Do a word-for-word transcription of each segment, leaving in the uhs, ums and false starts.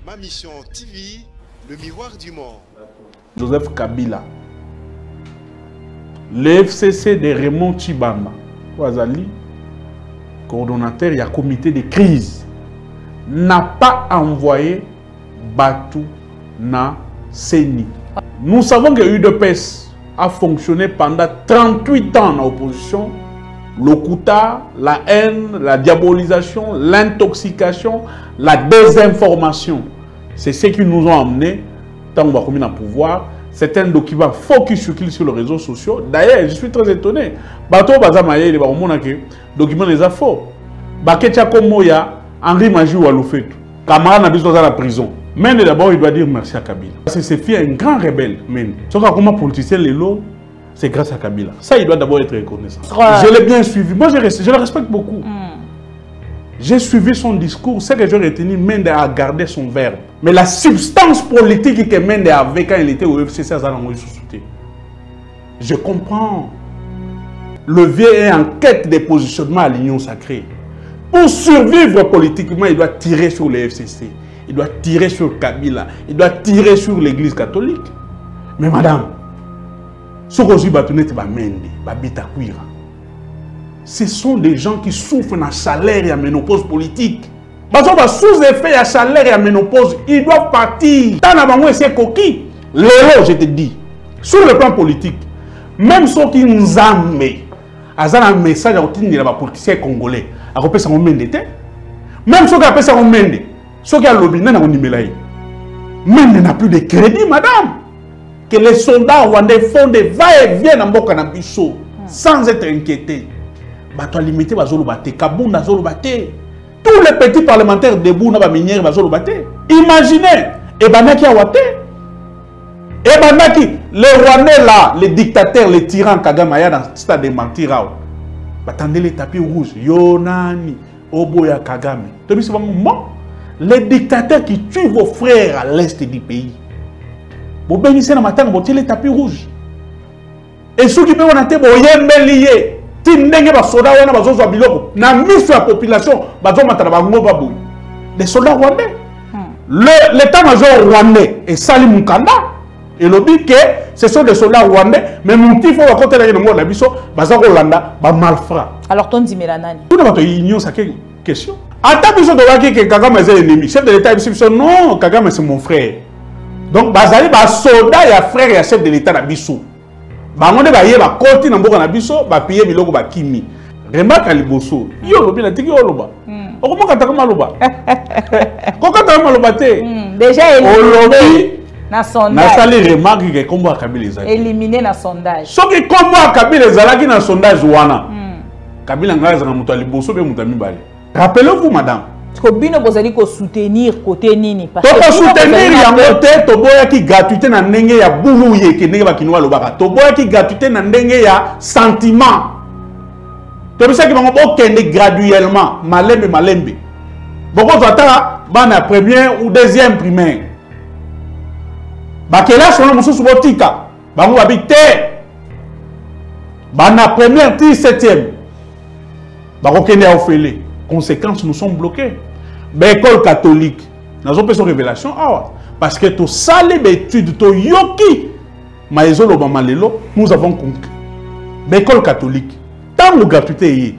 Ma mission T V, le miroir du monde. Joseph Kabila, le F C C de Raymond Tshibanda, Ouazali, coordonnateur, il y a un comité de crise, n'a pas envoyé Batou na Seni. Nous savons que l'U D P S a fonctionné pendant trente-huit ans en opposition. Le Kouta, la haine, la diabolisation, l'intoxication, la désinformation. C'est ce qui nous ont amenés, tant qu'on va communiquer au pouvoir. C'est un document focus sur les réseaux sociaux. D'ailleurs, je suis très étonné. Bato Bazamaye, il y a un document des faux. Baketia Komoya, Henri Maji ou Aloufetou. Camarade n'a pas dans la prison. Mais d'abord, il doit dire merci à Kabila. C'est ce qui est un grand rebelle. Sauf que comme politicien, les lots, c'est grâce à Kabila. Ça, il doit d'abord être reconnaissant. Ouais. Je l'ai bien suivi. Moi, je, je le respecte beaucoup. Mm. J'ai suivi son discours. C'est que j'ai retenu, Mende a gardé son verbe. Mais la substance politique que Mende avait quand il était au F C C, je comprends. Le vieux est en quête de positionnement à l'union sacrée. Pour survivre politiquement, il doit tirer sur les F C C. Il doit tirer sur Kabila. Il doit tirer sur l'église catholique. Mais madame, ce sont des gens qui souffrent de salaire et de ménopause politique. Sous effet de salaire et de ménopause, ils doivent partir. C'est coquille. Lélo, je te dis, sur le plan politique, même ceux qui nous aiment, ils ont un message à les politiciens congolais. Même ceux qui appellent ça Mende, ceux qui ont lobby, Mende n'a plus de crédit, madame. Que les soldats rwandais font des va-et-vient en Bokanabiso sans être inquiétés. Bato limité bazolo baté, Kabunda zolo baté. Tous les petits parlementaires debout na ba minière bazolo baté. Imaginez, et banaki awate. Et banaki les Rwandais là, les dictateurs, les tyrans Kagame ya dans stade de Mantirao. Batandé les tapis rouges, Yonani, Oboya Kagame. Tobi c'est vraiment les dictateurs qui tuent vos frères à l'est du pays. Vous bénissez dans matin, vous les tapis rouges. Et ceux qui peuvent en être liés, si vous avez des soldats, vous avez mis sur la population, des soldats rwandais. L'état-major rwandais est Sali Mukanda. Et le dit que ce sont des soldats rwandais, mais mon petit frère, quand il y a un abisso, Bazar Hollanda, va malfrat. Alors, ton dit Mélanani. Tout le monde ignore cette question. Attends, il y que Kagame est l'ennemi. Chef de l'État, non, Kagame c'est mon frère. Donc, bazali ba soldat ya frère ya chef de l'État na biso. Ba ngone ba ye ba koti na mboka na biso, ba piye biloko ba kimi. Remarque liboso. Yo lobi na tiki oloba. Okoma kata kama loba. Koka kata kama loba te. Déjà éliminé na sondage. Na sali remarque que kombo Kabila ezali. Éliminé na sondage. Soki kombo Kabila ezalaki na sondage wana. Kabila ngaza na muto liboso be muto mibale. Rappelez-vous madame. Parce que vous allez soutenir côté nini parce que soutenir ya côté toboya ki gratuité na ndenge ya buluye ke ndenge ba kinwa lobaka toboya ki gratuité na ndenge ya sentiment to bisa ki bango bokende graduellement malembe malembe boko zata bana première ou deuxième primaire ba kela sona mususu botika bango babite bana première ti septième bako kende ya ofele. Conséquences, nous sommes bloqués. L'école catholique, nous avons fait une révélation. Ah, parce que tout ça, les études, tout yoki, nous avons conclu. L'école catholique, tant que gratuité.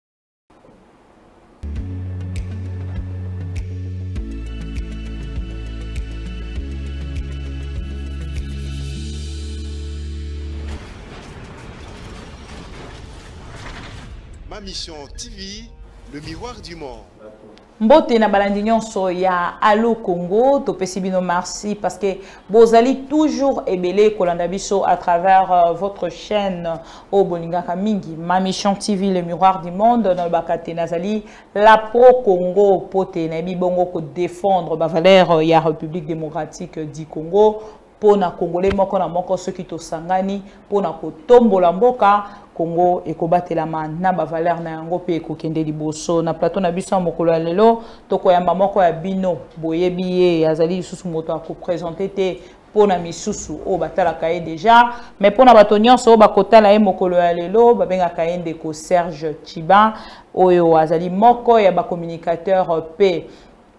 Ma mission T V. Le miroir du monde. Mbote na balandi nyonso ya Allo Congo to pesibino merci parce que vous allez toujours ébélé kolanda biso à travers euh, votre chaîne au Bolinga Kamingi Ma mission T V le miroir du monde dans le bakate nazali la pro Congo pote na bibongo ko défendre ba valeur ya République démocratique du Congo pour na congolais moko na moko ceux qui to sangani pour na ko tombola mboka Congo et kobatela na ba valeur na yango pe ko kende liboso na plateau na biso mokolo lelo to ko yamba moko ya bino boyebi azali susu moto ko présenter te pour na misusu o batala kaye déjà mais pour na bato nyonso ba kotala e mokolo lelo ba benga kaende ko Serge Chiba oyo azali moko ya ba communicateur pe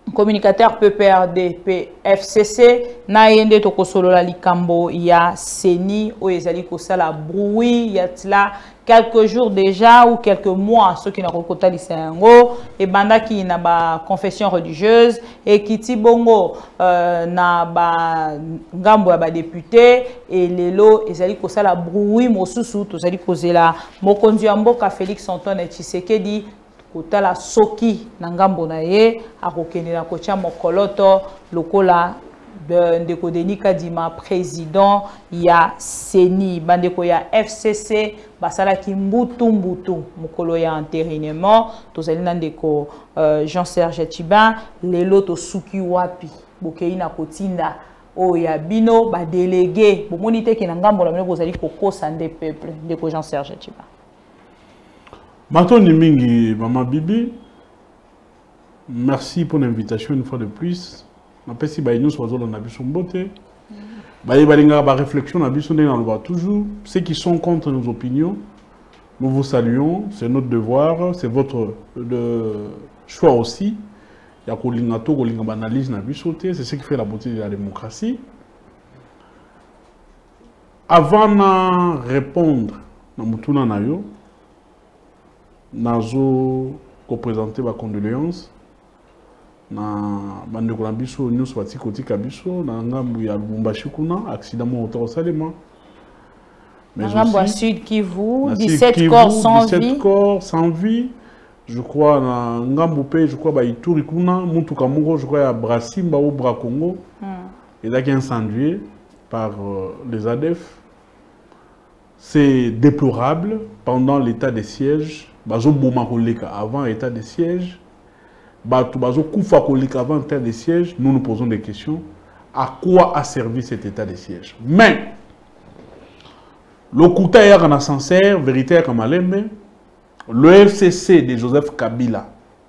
communicateur P P R D P F C C na yende to kosolola likambo ya Seni o ezali kosala bruit ya tla quelques jours déjà ou quelques mois ceux qui na kokota lisango et banda ki na ba confession religieuse et kiti bongo euh, na ba ngambo ya ba député et lelo ezali kosala bruit mosusu to ezali kozela mokonzi ya mboka Félix Antoine Tshisekedi kotala soki na ngambo na ye akokenela kocha mokoloto lokola de ndeko Denis Kadima président ya Seni bandeko ya F C C basala ki mbutu mbutu mokolo ya entérinement tozali na ndeko euh, Jean-Serge Tchiban lelo to suki wapi bokei na kotinda o ya bino ba délégué bomoni te ke na ngambo na meko zali kokosa nde peuple ndeko Jean-Serge Tchiban. Matoni Mingi, Maman Bibi, merci pour l'invitation une fois de plus. Je pense que nous sommes dans la beauté. Nous avons une réflexion, nous toujours. Ceux qui sont contre nos opinions, nous vous saluons. C'est notre devoir, c'est votre le choix aussi. Il y a une analyse, c'est ce qui fait la beauté de la démocratie. Avant de répondre à Moutouna Nayo, nazo ko présenter ma condoléance na bandeko na biso nyonso bati kotika biso na ngambu ya Lubumbashi kuna accident moto salema mais ngambu ya Sud Kivu dix-sept corps sans vie dix-sept corps sans vie je crois na ngambu pe je crois ba Ituri kuna mutuka moko je crois ya Brasimba ou Bra Congo hmm. et là qui incendié par euh, les A D F. C'est déplorable pendant l'état de siège. Bazo boma koleka avant l'état de siège, bazo koufa koleka avant l'état de siège, nous nous posons des questions. À quoi a servi cet état de siège? Mais, le Kouta est en sincère, vérité comme Alembe, le F C C de Joseph Kabila,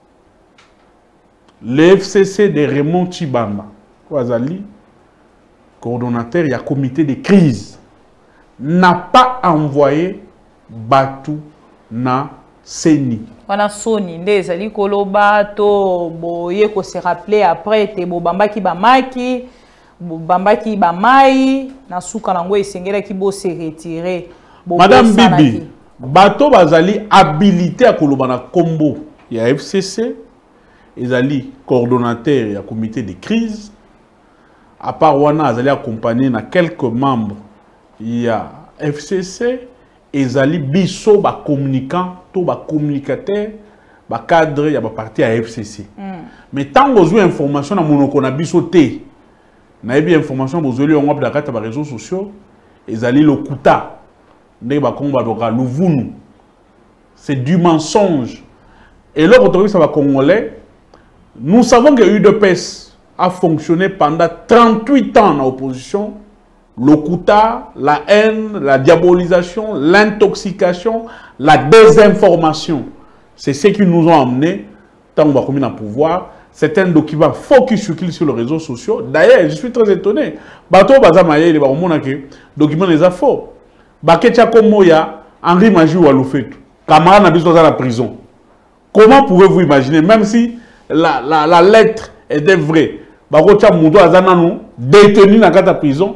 le F C C de Raymond Tshibanda, Ouazali, coordonnateur, il y a comité de crise, n'a pas envoyé Batou na Seni. Wana Soni ndeza likoloba to boye ko se rappeler après te bobamba ki bamaki bobamba ki bamai na suka nango esengela ki bo se retirer. Madame Bibi, bato bazali habilité à koloba na kombo ya F C C, ezali coordonnateur ya comité de crise. À part wana azali accompagné na quelques membres ya F C C. Ezali biso ba communicant to ba communicateur ba cadre ya ba parti à F C C. Mm. Mais tant que vous avez information na monoko na biso te na ebi information vous avez on ba kata ba réseaux sociaux ezali le kuta ndé ba komba doka luvunu. C'est du mensonge. Et là autorise ba congolais nous savons que U D P S a fonctionné pendant trente-huit ans en opposition. Le Kouta, la haine, la diabolisation, l'intoxication, la désinformation. C'est ce qui nous ont amenés, tant qu'on va communiquer à pouvoir. C'est un document faux qui circule sur les réseaux sociaux. D'ailleurs, je suis très étonné. Bato Bazamaye, il va montrer document les faux. Baketia Komoya, Henri Maji ou Aloufetou. Camarade n'a besoin de la prison. Comment pouvez-vous imaginer, même si la, la, la lettre était vraie, Bakotia Moudo Azananou, détenu dans la prison,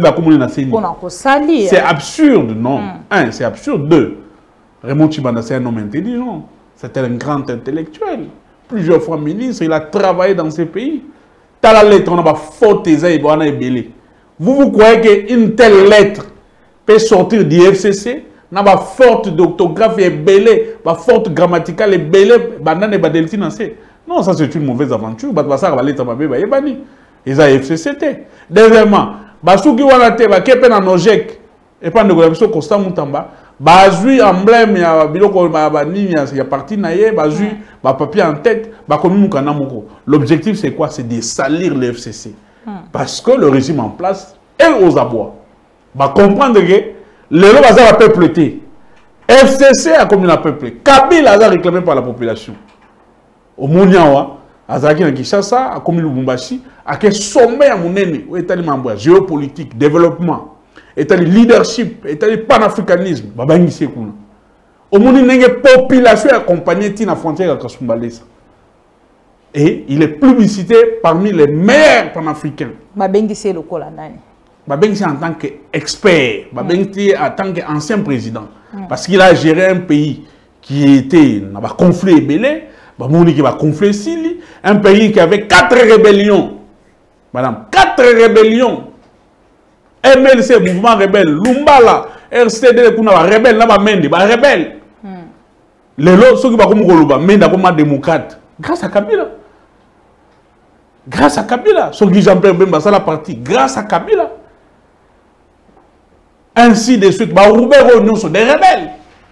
c'est absurde, non. Mm. Un, c'est absurde. Deux, Raymond Tshibanda, c'est un homme intelligent. C'est un grand intellectuel. Plusieurs fois ministre, il a travaillé dans ces pays. T'as la lettre, on a pas faute et vous vous croyez qu'une telle lettre peut sortir du F C C? On a pas forte d'orthographe et belé, pas forte grammaticale et belé, banane et badel financé. Non, ça c'est une mauvaise aventure. Bah ça va lettre ma bébé bani. Ils ont F C C T. Deuxièmement, basuki wana te ba kepe na nojek et pas de biso constant mutamba bazui emblème ya biloko ba nini ya parti na ye bazui ba papier en tête ba komi mukana moko. L'objectif c'est quoi? C'est de salir le F C C. Hmm. Parce que le régime en place est aux abois. Ba comprendre que le lo baza ba peuple té. F C C a comme la peuple. Kabila a réclamé par la population. Au Mouniawa Azaki na Kinshasa, a commis Lubumbashi, a quel sommet à mon ennemi, état de géopolitique, développement, état de leadership, état de panafricanisme, babangi sekuna. Au monde n'engé population accompagnée de la frontière à Kasumbalesa. Et il est publicité parmi les meilleurs panafricains. Babengi c'est le Kolanani. Babengi en tant qu'expert, Babengi en tant qu'ancien président. Parce qu'il a géré un pays qui était dans un conflit ébélé, un conflit Sili, un pays qui avait quatre rébellions. Madame, quatre rébellions. M L C, mouvement rebelle, Lumbala, R C D, rebelle, là, Mende, rebelle. Les lots, ceux qui vont comme Mende, comme démocrate. Grâce à Kabila. Grâce à Kabila. Ceux qui Jean-Pierre Bemba, ça la partie. Grâce à Kabila. Ainsi de suite. Baroubero, nous sont des rebelles.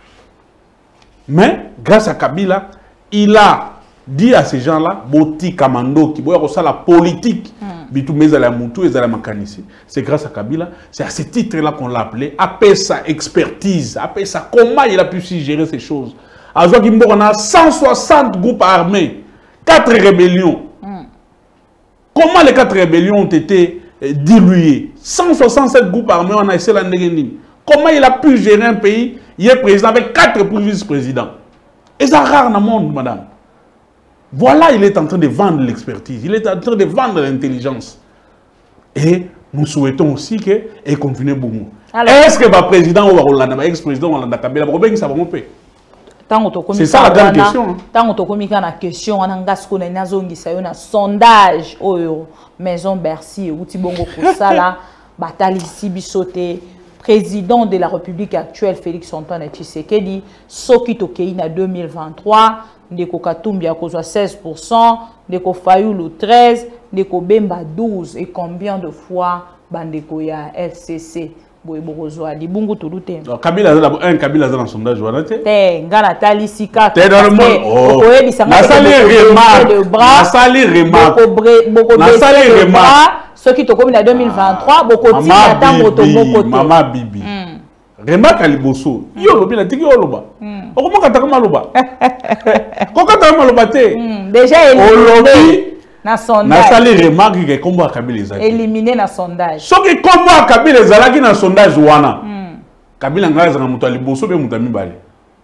Mais, grâce à Kabila, il a dit à ces gens-là, Boti Kamando, qui voient ça la politique, c'est grâce à Kabila, c'est à ce titre-là qu'on l'a appelé, après sa expertise, après sa comment il a pu gérer ces choses. À Zouakimbo, on a cent soixante groupes armés, quatre rébellions. Mm. Comment les quatre rébellions ont été euh, diluées? cent soixante-sept groupes armés, on a essayé la Ndegeni. Comment il a pu gérer un pays? Il est président avec quatre vice-présidents. Et c'est rare dans le monde, madame. Voilà, il est en train de vendre l'expertise. Il est en train de vendre l'intelligence. Et nous souhaitons aussi que et continuer beaucoup. Est-ce que le président ou le ex-président ou le Kabila ça va monter? C'est ça la grande question. Tant que tu as une question, on a un sondage au Maison Bercy ou Tibongo Koussala, Batali Sibisote, président de la République actuelle, Félix Antoine Tshisekedi, Soki Tokei en deux mille vingt-trois, Ndeko Katumbi a causé seize pour cent, Ndeko Fayoulou treize, Ndeko Bemba douze, et combien de fois Bandeko ya F C C? Kabila un Kabila dans le sondage voilà te ngana tali sika te dans le monde oh na sali remarque na sali remarque na sali remarque ceux qui to comme en deux mille vingt-trois boko ti ata moto boko mama bibi remarque ali boso yo lobi na tiki oloba okoma kata kama loba kokata kama loba te déjà olobi na sondage. Na sali remarque que combo Kabila ezaki. Éliminé na sondage. Ce qui combo Kabila ezalaki na sondage wana. Mm. Kabila ngaza na mutu aliboso be mutu mibale.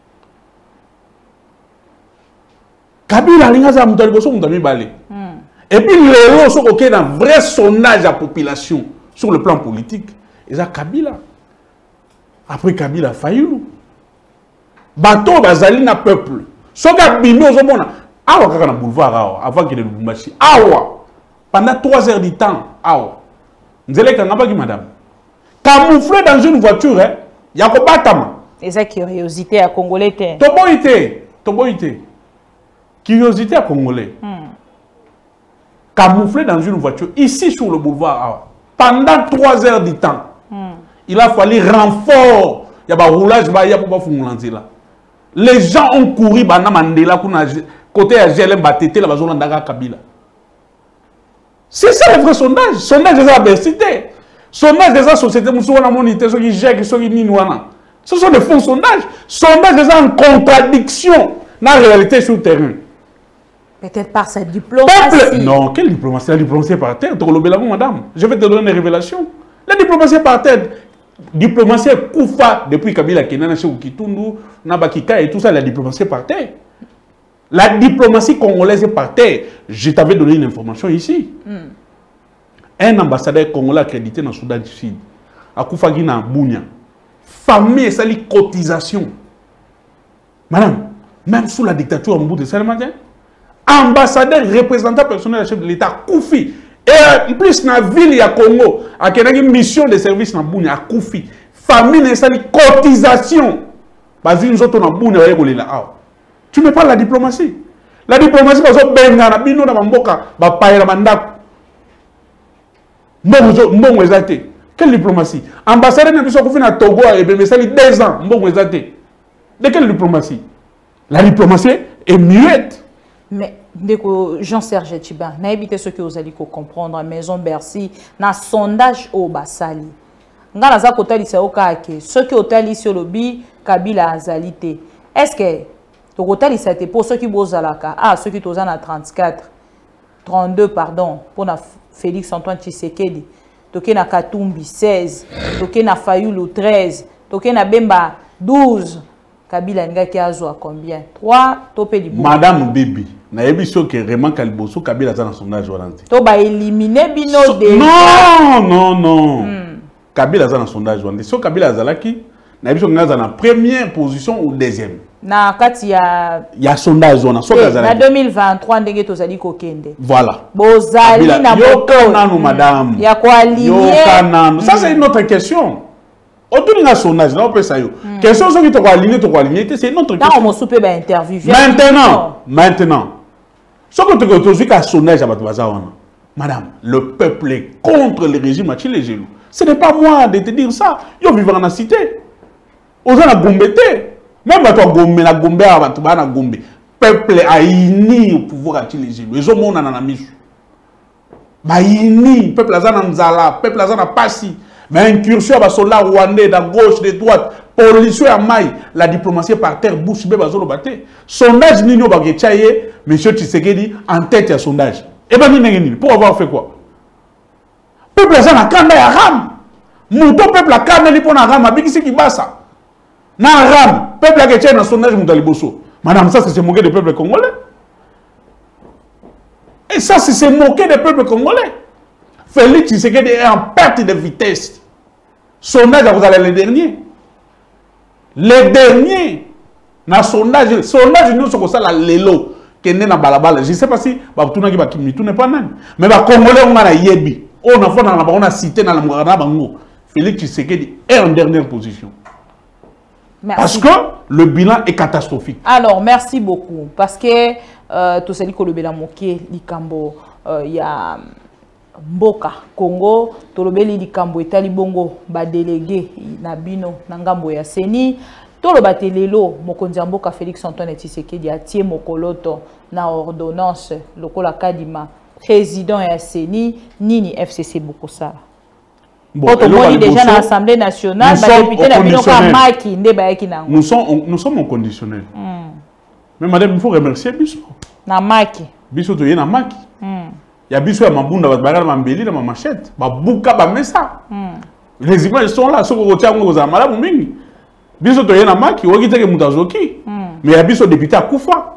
Kabila alingaza mutu aliboso mutu mibale. Mm. Et puis lelo so koke na vrai sondage à population sur le plan politique, eza Kabila. Après Kabila Fayoulou. Bato bazali na peuple. Soka bimi ozomona awa kaka na boulevard awa avant qu'il ait le Lubumbashi awa pendant trois heures du temps awa nzele kangabaki madame camouflé dans une voiture hein yako batama et ça curiosité à congolais te toboité toboité curiosité à congolais hmm. Camouflé dans une voiture ici sur le boulevard awa pendant trois heures du temps hmm. Il a fallu renfort il y a ba roulage ba ya pour ba fungulanzela les gens ont couru bana Mandela kuna côté à G L M Batete, la bazon d'Aga Kabila. C'est ça le vrai sondage. Sondage des adversités. Sondage des sociétés, nous sommes en monité, ceux qui gèrent, ceux qui n'inouana. Ce sont des faux sondages. Sondage des en contradiction dans la réalité sur le terrain. Peut-être par sa diplomatie. Peuple. Non, quelle diplomatie? La diplomatie par terre. Madame, je vais te donner des révélations. La diplomatie par terre. Diplomatie Koufa depuis Kabila Kenana chez Kitundu, Nabakika et tout ça, la diplomatie par terre. La diplomatie congolaise est par terre. Je t'avais donné une information ici. Mm. Un ambassadeur congolais accrédité dans le Soudan du Sud, à Koufagina, Bounia, famille et sali cotisation. Madame, même sous la dictature en bout de Salamatin, ambassadeur représentant personnel chef de l'État, Koufi, et en plus, dans la ville de Congo, à une mission de service dans Bounia, à Koufi, famille et sali cotisation. Parce que nous autres, dans Bounia, là. Tu me parles de la diplomatie. La diplomatie, parce que Benga, Bino, na Mamboka, Bapaye, Mandak. Mbongo ezate. Quelle diplomatie? Ambassadeur n'a pas fait à Togo et bien ça deux ans. Mbongo ezate. De quelle diplomatie? La diplomatie est muette. Mais Jean-Serge Tchiba, n'a évité ce que vous allez comprendre à Maison Bercy, dans sondage au Bassali. Nga naza kotali sa okake, ce que otali sur le bi Kabila azalité. Est-ce que Tokotali c'était pour ceux qui bozalaka, ah ceux qui toza na trente-quatre, trente-deux pardon, pour na Félix Antoine Tshisekedi, toke na Katumbi seize, toke na Fayoulou treize, toke na Bemba douze, Kabila ngaki azwa combien? trois topé du Madame Bibi, na yebi so que vraiment Kaliboso Kabila za na sondage walante. To ba éliminer bino so, de Non, non, non. Hmm. Kabila za na sondage walante. So Kabila zalaki na yebi so ngaza na première position ou deuxième. Na kati ya ya sondage wana so kazala. Na deux mille vingt-trois ndenge tozali kokende. Voilà. Bozali na moko nanu madame. Ya ko aligner. Yo nanu. Ça c'est une autre question. Autour d'un sondage, là, on peut ça. Question sur qui te aligné, te aligné, c'est une autre question. Là, on soupe une interview. Maintenant, maintenant, ce que tu as dit qu'un sondage, madame, le peuple est contre le régime, les genoux. Ce n'est pas moi de te dire ça. Ils vivent dans la cité. Aux gens à Gombété. Même à toi, Gombe, la Gombe, à toi, à Gombe. Peuple a uni au pouvoir à les genoux. Les hommes ont un mis. Ba uni, peuple a zana nzala, peuple a zana passi. Mais incursion à soldat rwandais, de gauche, de droite, policier à maille, la diplomatie par terre, bouche, bébé, bazolo baté. Sondage Nino Bagechaye, monsieur Tshisekedi, en tête à sondage. Et ben, Nini, pour avoir fait quoi? Peuple a zana kanda ya ram. Mouto peuple a kanda li pona ram, abiki qui basa. Na ram, peuple a gechaye na sondage Moutaliboso. Madame, ça c'est se moquer des peuples congolais. Et ça c'est se moquer des peuples congolais. Félix Tshisekedi est en perte de vitesse. Sondage, vous allez les derniers. Les derniers. Dans sondage, sondage, nous sommes ça, la lélo. Qui est né dans balabala. Je ne sais pas si, bah, tout le monde qui n'est pas nan. Mais les Congolais, on a yebi. On a fait dans la on a cité dans la Mourana Bango. Félix Tshisekedi est en dernière position. Merci. Parce que le bilan est catastrophique. Alors, merci beaucoup. Parce que, euh, tout ça, dit que le bilan moqué, l'Ikambo, il y a. Mboka Congo tolobeli likambo etali bongo ba délégué na bino na ngambo ya Seni tolobate lelo mokonzi mboka Félix Antoine Tshisekedi atie mokoloto na ordonnance lokola kadima président ya Seni nini F C C Bokosa. Bon, on déjà dans l'Assemblée nationale ba député na bino ka maki nde ba yaki nango. Nous sommes nous sommes en conditionnel. Mm. Mais madame il faut remercier biso. Na maki. Biso to yena maki. Mm. Il y a biso ya mabunda ba mambeli na machette ba buka ba mesa. Les images sont là soko kotia ngo za malamu mingi. Biso to yena maki okite ke mutazoki. Mais il y a biso député à Koufa.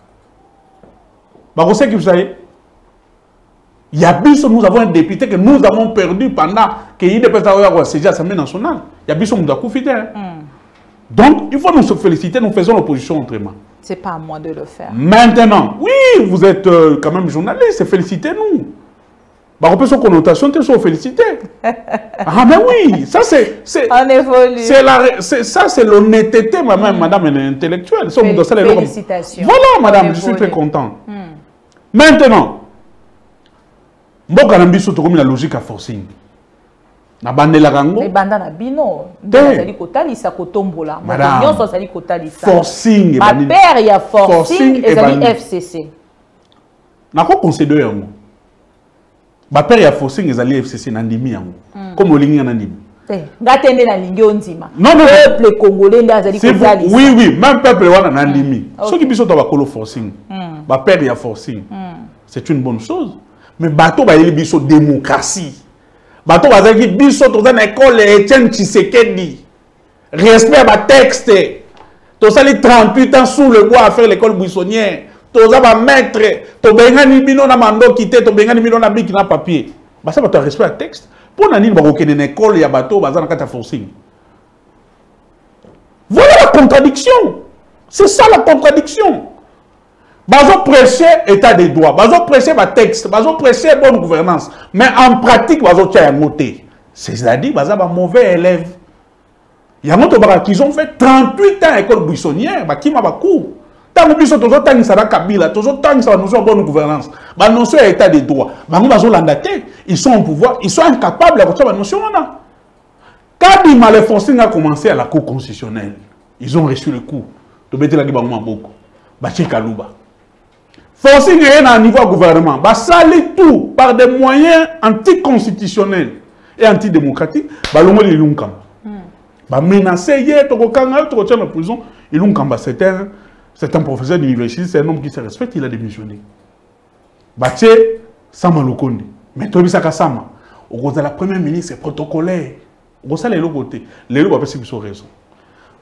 Ba kose ki vous savez. Il y a biso nous avons un député que nous avons perdu pendant que il dépasse à siéger à l'Assemblée nationale. Il y a biso muta Koufité. Donc il faut nous féliciter, nous faisons l'opposition autrement. C'est pas à moi de le faire. Maintenant, oui, vous êtes euh, quand même journaliste, félicitez-nous. Bah, on peut son connotation, tu es félicité. Ah, mais oui, ça c'est. On évolue. Ça c'est l'honnêteté, madame, madame intellectuelle. Fél Félicitations. Voilà, madame, je suis très content. Hmm. Maintenant, Mboka Nambiso, tu as la logique à forcing. Na bandela kango mais banda na bino ndazali kotalisa kotombola moto nyonso azali kotalisa forcing ma père ya forcing ezali F C C nako conseiller yango ba père ya forcing ezali F C C na ndimi yango comme olingi na ndimi eh ngatende na lingi ondima non non peuple congolais ndazali kotalisa oui oui même peuple wana na ndimi soki biso to ba kolo forcing ba père ya forcing c'est une bonne chose mais bato ba yeli biso démocratie. Bato bazaki biso toza na école Etienne Tshisekedi. Respect à texte. Toza li trente-huit ans sous le bois à faire l'école buissonnière. Toza ba maître, to bengani bino na mando kité, to bengani bino na biki na papier. Ba ça bato respect à texte. Pour na nini ba kokene na école ya bato baza na kata forcing. Voilà la contradiction. C'est ça la contradiction. Bazo prêcher état des droits, bazo prêcher ma texte, bazo prêcher bonne gouvernance, mais en pratique bazo tia moté. C'est-à-dire baza ba mauvais élèves. Il y a moto baka qu'ils ont fait trente-huit ans à école buissonnière, ba kima ba cours. Tant biso tozo tang sara Kabila, tozo tang sa notion bonne gouvernance, ba notion état des droits. Ba ngo bazo landaté, ils sont au pouvoir, ils sont incapables de ba notion là. Quand il m'a forcing a commencé à la cour constitutionnelle, ils ont reçu le coup. To bete la ki ba beaucoup. Ba chikaluba. Forcing est à un niveau gouvernement, bah sali tout par des moyens anticonstitutionnels et antidémocratiques, bah l'homme il l'unkam. Bah menacer hier, tu regardes, tu retiens la prison, il l'unkam, bah c'est un, c'est un professeur d'université, c'est un homme qui se respecte, il a démissionné. Bah tu sais, Sama Lokonde, mais tu as vu ça Sama, au côté de la première ministre, c'est protocolaire, au côté de l'autre côté, les loups, bah c'est qu'ils ont raison.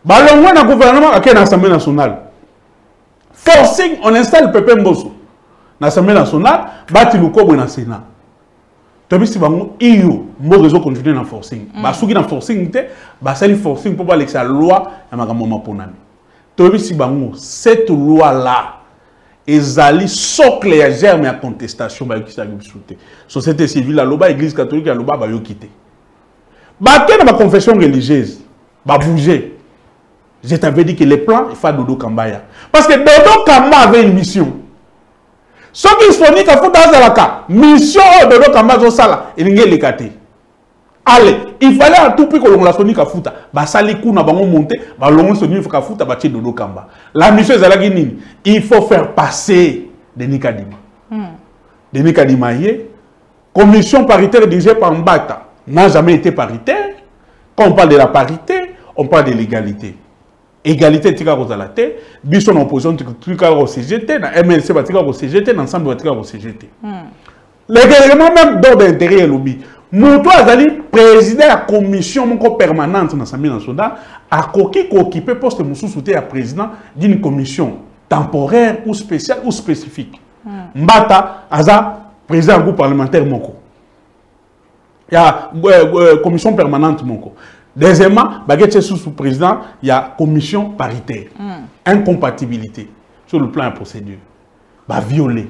Balongwe na gouvernement à l'Assemblée nationale. Forcing, on installe Pepe Mbosso. L'Assemblée nationale, bati le corps dans le Sénat. Tu as vu si bango iyo, mo réseau continuer dans forcing. Ba souki dans forcing te, ba sali forcing pour pas laisser la loi ya makamoma ponami. Tu as vu si bango cette loi là ezali socle ya germe ya contestation ba yokisa bisouté. Société civile la loba, église catholique la loba ba yokité. Ba ke na ba confession religieuse, ba bouger. Je t'avais dit que les plans, il faut Dodo Kambaya. Parce que Dodo Kamba avait une mission. Ce qui sont dit qu'il faut dans la mission Dodo Kamba Zosala, il n'y a pas de allez, il fallait à tout prix que l'on la sonique à fouta. Bah, ça les coups n'a pas monté, bah, l'on se dit qu'il faut fouta, bah, Dodo Kamba. La mission est à la Guinée. Il faut faire passer Denis Kadima. Mm. Denis Kadima, commission paritaire dirigée par Mbata, n'a jamais été paritaire. Quand on parle de la parité, on parle de l'égalité. Égalité tika rozalate, biso en opposition tika au C G T, na M L C tika au C G T, l'ensemble tika au C G T. Légalement même d'ordre d'intérêt lobby. Mouto azali président de la commission permanente dans l'Assemblée nationale a koki ko occuper poste moussou souté à président d'une commission temporaire ou spéciale ou spécifique. Mbata aza président du groupe parlementaire moko. Il y a euh, commission permanente moko. Deuxièmement, baguette sous président, il y a commission paritaire. Mm. Incompatibilité sur le plan de la procédure. Bah violer.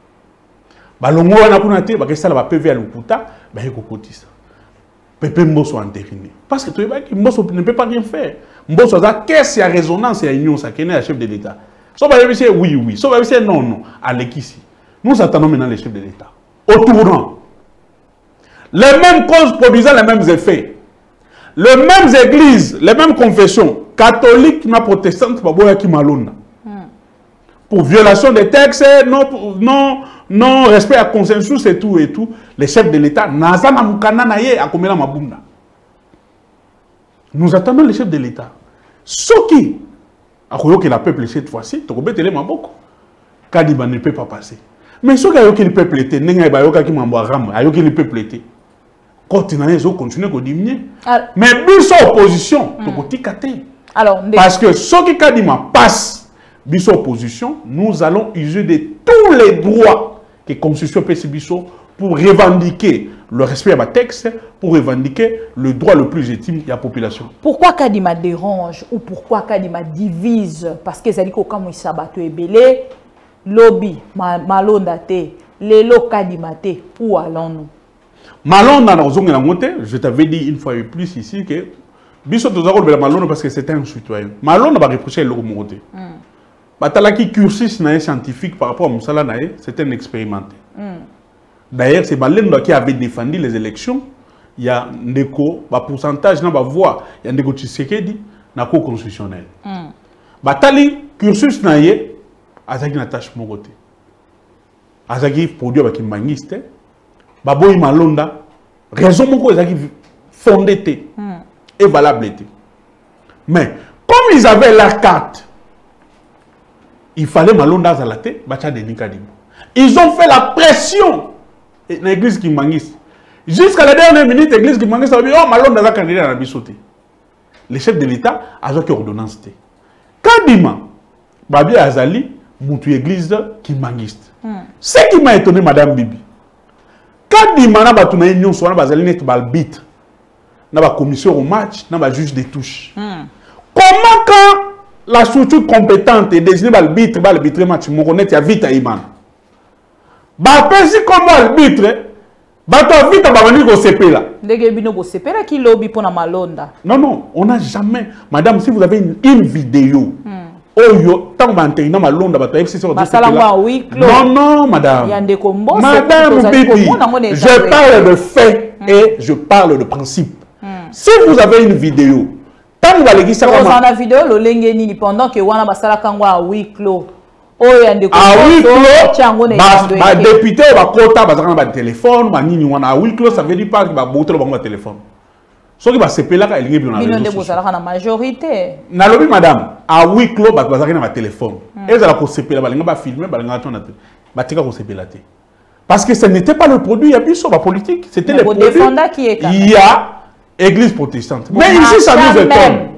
Bah l'ongo on a connoté, bah ça va P V à l'okuta, bah il kokoti ça. Pepe Mbosso entériné. Parce que tu vois que Mbosso ne peut pas rien faire. Mbosso a qu'est-ce qu'il y a résonance et à union ça qui est le chef de l'État. Sauf à dire oui oui, sauf à dire non non. Allez ici. Nous attendons maintenant les chefs de l'État. Au tournant. Les mêmes causes produisant les mêmes effets. Les mêmes églises, les mêmes confessions, catholiques, na protestantes, pour violation des textes, non, non, non respect à consensus et tout et tout, les chefs de l'État, nous attendons les chefs de l'État. Ce qui, que la peuple cette fois-ci, Kadiba ne peut pas passer. Mais ce que le peuple était, le peuple était. Continuer à diminuer. Mais biso opposition, mm. Parce que ce qui Kadima passe, biso opposition, nous allons user de tous les droits que la Constitution P C Biso pour revendiquer le respect à ma texte, pour revendiquer le droit le plus légitime de la population. Pourquoi Kadima dérange ou pourquoi Kadima divise? Parce que ça dit que quand il s'abatte belé, lobby, malondate, les lots Kadima te, où allons-nous? Malon dans la montée, je t'avais dit une fois et plus ici que Biso Tozaro de Malon parce que c'était un citoyen. Malon va reprocher le montée. Batalaki cursus scientifique par rapport à Moussala Naé, c'était un expérimenté. Mm. D'ailleurs, c'est Malon qui avait défendu les élections. Il y a un pourcentage, dans la voix, il y a un Tshisekedi dans la Cour constitutionnelle. Batali cursus Naé, Azaki Natache Mogote. Azaki produit avec une mangiste. Baboy Malonda, raison beaucoup ils fondé et valable. Mais comme ils avaient la carte, il fallait Malonda Zalate, Bacha de Nikadimo. Ils ont fait la pression dans l'église qui mangiste. Jusqu'à la dernière minute, l'église qui mangiste a dit oh Malonda va candidat à la bisoté. Le chef de l'État a fait ordonnance. Kadima, Babi Azali, moutou église qui mangiste. Ce qui m'a étonné, Madame Bibi. Quand il m'a dit que nous sommes arbitre, nous avons commission au match, nous avons juge des touches. Mm. Comment quand la structure compétente est désignée l'arbitre, l'arbitre match, nous connaissons ya vite à Iman. Bah pensi comme arbitre, bah toi vite à venir au C P là. Les gens au C P là qui lobby pour la Malonda. Non non, on n'a jamais. Madame, si vous avez une, une vidéo. Mm. Oh yo, tant que Malonda va être sur non non madame. Madame Bibi, je parle de faits mm. et je parle de principe. Mm. Si vous avez une vidéo, tant que vous allez dire ça comme ça. Dans la vidéo, le lengeni pendant que wana basala kangwa à huis clos. Oh yande ko. À huis clos. Bah député va kota bazana ba téléphone, ba nini wana à huis clos ça veut dire pas que ba boter le téléphone. Ce qui va se payer là, il y a une majorité. Nalobi madame, à huis clos, il y a un téléphone. Et ils ont se payer là, ils ont filmé, ils ont se payer là. Parce que ce n'était pas le produit, il y a plus sur la politique. C'était le produit. Il y a église protestante. Mais ici, ça nous étonne.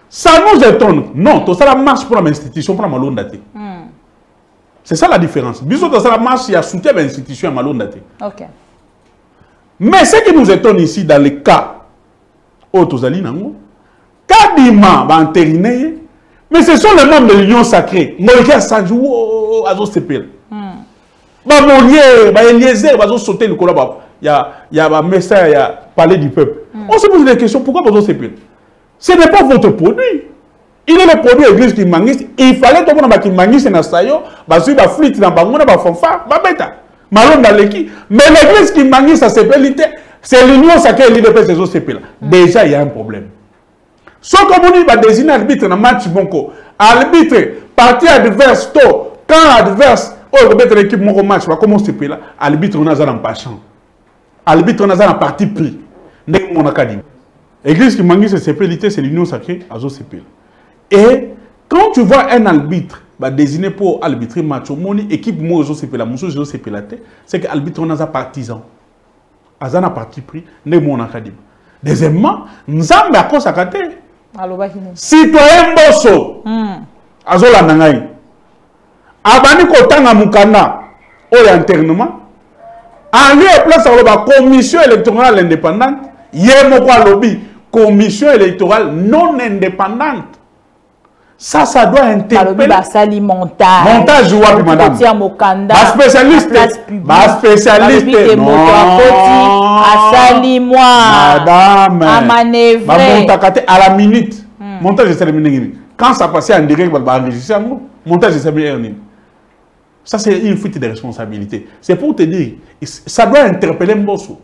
Ça nous étonne. Non, tout ça la marche pour l'institution, pour la malondate. Mm. C'est ça la différence. Bisous, tout ça la marche, il y a soutien à l'institution à malondate. Ok. Mais ce qui nous étonne ici, dans le cas où Tozali Nango, Kadima va entériner, mais ce sont les membres de l'Union sacrée. Moïka Sanjou, Azo Sepel. Bah, Molière, bah, Eliezer, bah, sauter le collab. Il y a, il y a un message, il y a parlé du peuple. On se pose des questions, pourquoi Azo Sepel? Ce n'est pas votre produit. Il est le produit de l'église qui mangue. Il fallait que vous qui mangue, c'est Nasayo, bah, sur la flûte, dans la bah, fanfare, bah, bêta. Malon dans l'équipe. Mais l'église qui mangue, ça s'appelle, c'est l'Union sacrée, l'I D P, c'est Azo Sepel. Déjà, il y a un problème. Sauf que vous va désigner arbitre dans le match bonko. Arbitre, partie adverse, tôt, quand adverse, oh, vous mettez l'équipe mon match, comment se paye là? Arbitre, on a ça en passant. Arbitre, on a ça en parti pris. N'est mon académie. L'église qui manque cette sépélité, c'est l'Union sacrée, Azo Sepel. Et quand tu vois un arbitre bah, désigné pour arbitrer match, mon équipe, moi, Azo Sepel, mon Azo Sepel, c'est que l'arbitre, on a ça partisan. Azo a parti pris, n'est mon académie. Deuxièmement, nous avons à cause à côté. Citoyen Bosso, Azola Nangaï, Abani Kotanga Mukana, au internement, en lieu et place à la commission électorale indépendante, Yemokwa Lobby, commission électorale non indépendante. Ça, ça doit interpeller. Montage. Montage, oui, madame. Ma spécialiste. Ma spécialiste. Non. Asali moi. Madame. À manœuvrer. À la minute. Montage, c'est terminé. Quand ça passait en direct, on va enregistrer. Montage, c'est terminé. Ça, c'est une fuite de responsabilité. C'est pour te dire, ça doit interpeller Mbosso.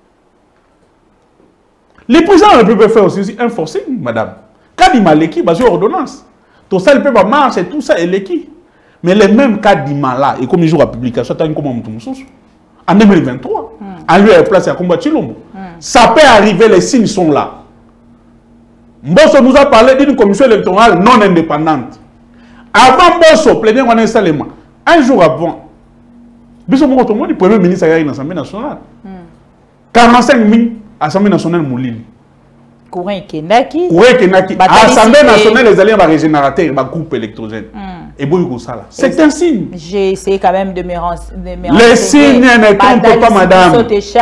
Les présidents de la République peuvent faire aussi un forcing, madame. Quand il m'a l'équipe, sur ordonnance. Tout ça, le peuple marche et tout ça, et l'équipe. Mais les mêmes cas d'Imala, et comme ils jouent à publication, en deux mille vingt-trois, mm. en lieu et place à combat Chilombo. Mm. Ça peut arriver, les signes sont là. Mbosso nous a parlé d'une commission électorale non indépendante. Avant Mbosso, plénier on a seulement. Un jour avant, le premier ministre a eu l'Assemblée nationale. Mm. quarante-cinq mille Assemblée nationale Moulini. Courant Kenaki. Courant Kenaki. Assemblée nationale, les alliés régénérateurs, le groupe électrogène. Et c'est un signe. J'ai essayé quand même de me renseigner. Les signes ne trompent pas, madame.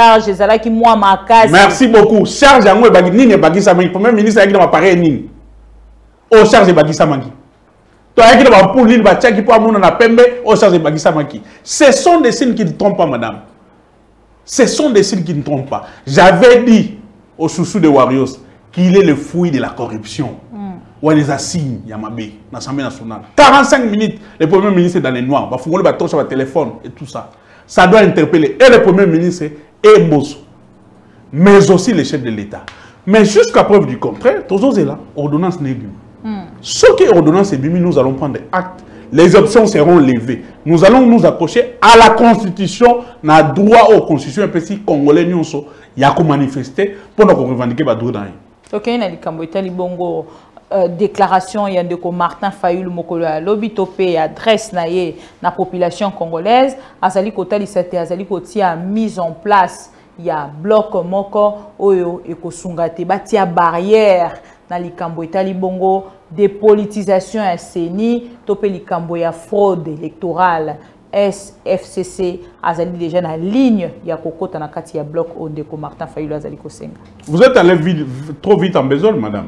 Merci beaucoup. Charge à moi, Bagini, Bagisamani. Le premier ministre a dit que je Nini. Au charge de Bagisamani. Toi, il y a pour l'île, qui peut avoir un pembe, au charge de Bagisamani. Ce sont des signes qui ne trompent pas, madame. Ce sont des signes qui ne trompent pas. J'avais dit au chouchou de Warriors qu'il est le fruit de la corruption. Mm. Ou les assignes, Yamabé, l'Assemblée nationale. quarante-cinq minutes, le Premier ministre est dans les noirs. Il faut que sur le téléphone et tout ça. Ça doit interpeller et le Premier ministre et Mbosso. Mais aussi les chefs de l'État. Mais jusqu'à preuve du contraire, tous les là, ordonnance n'est plus. Mm. Ce qui est ordonnance est bimi, nous allons prendre des actes. Les options seront levées. Nous allons nous accrocher à la Constitution, na droit aux constitutions, et puis si Congolais nous sont, il y a qu'à manifester pour nous revendiquer les droits dans les. Ok, il y a des bongo déclaration, il y a de Martin Fayulu Mokolo lobby topé adresse na ye na population congolaise. Azali kotali sete azali koti a mise en place. Il y a bloc moko oyo ekosungate batia barrière na likambo etali bongo dépolitisation ya seni topé likambo ya fraude électorale. S F C C azali déjà na ligne ya kokota na kati ya bloc ondeko Martin Fayulu azali kosenga. Vous êtes allé vite, trop vite en besogne, madame.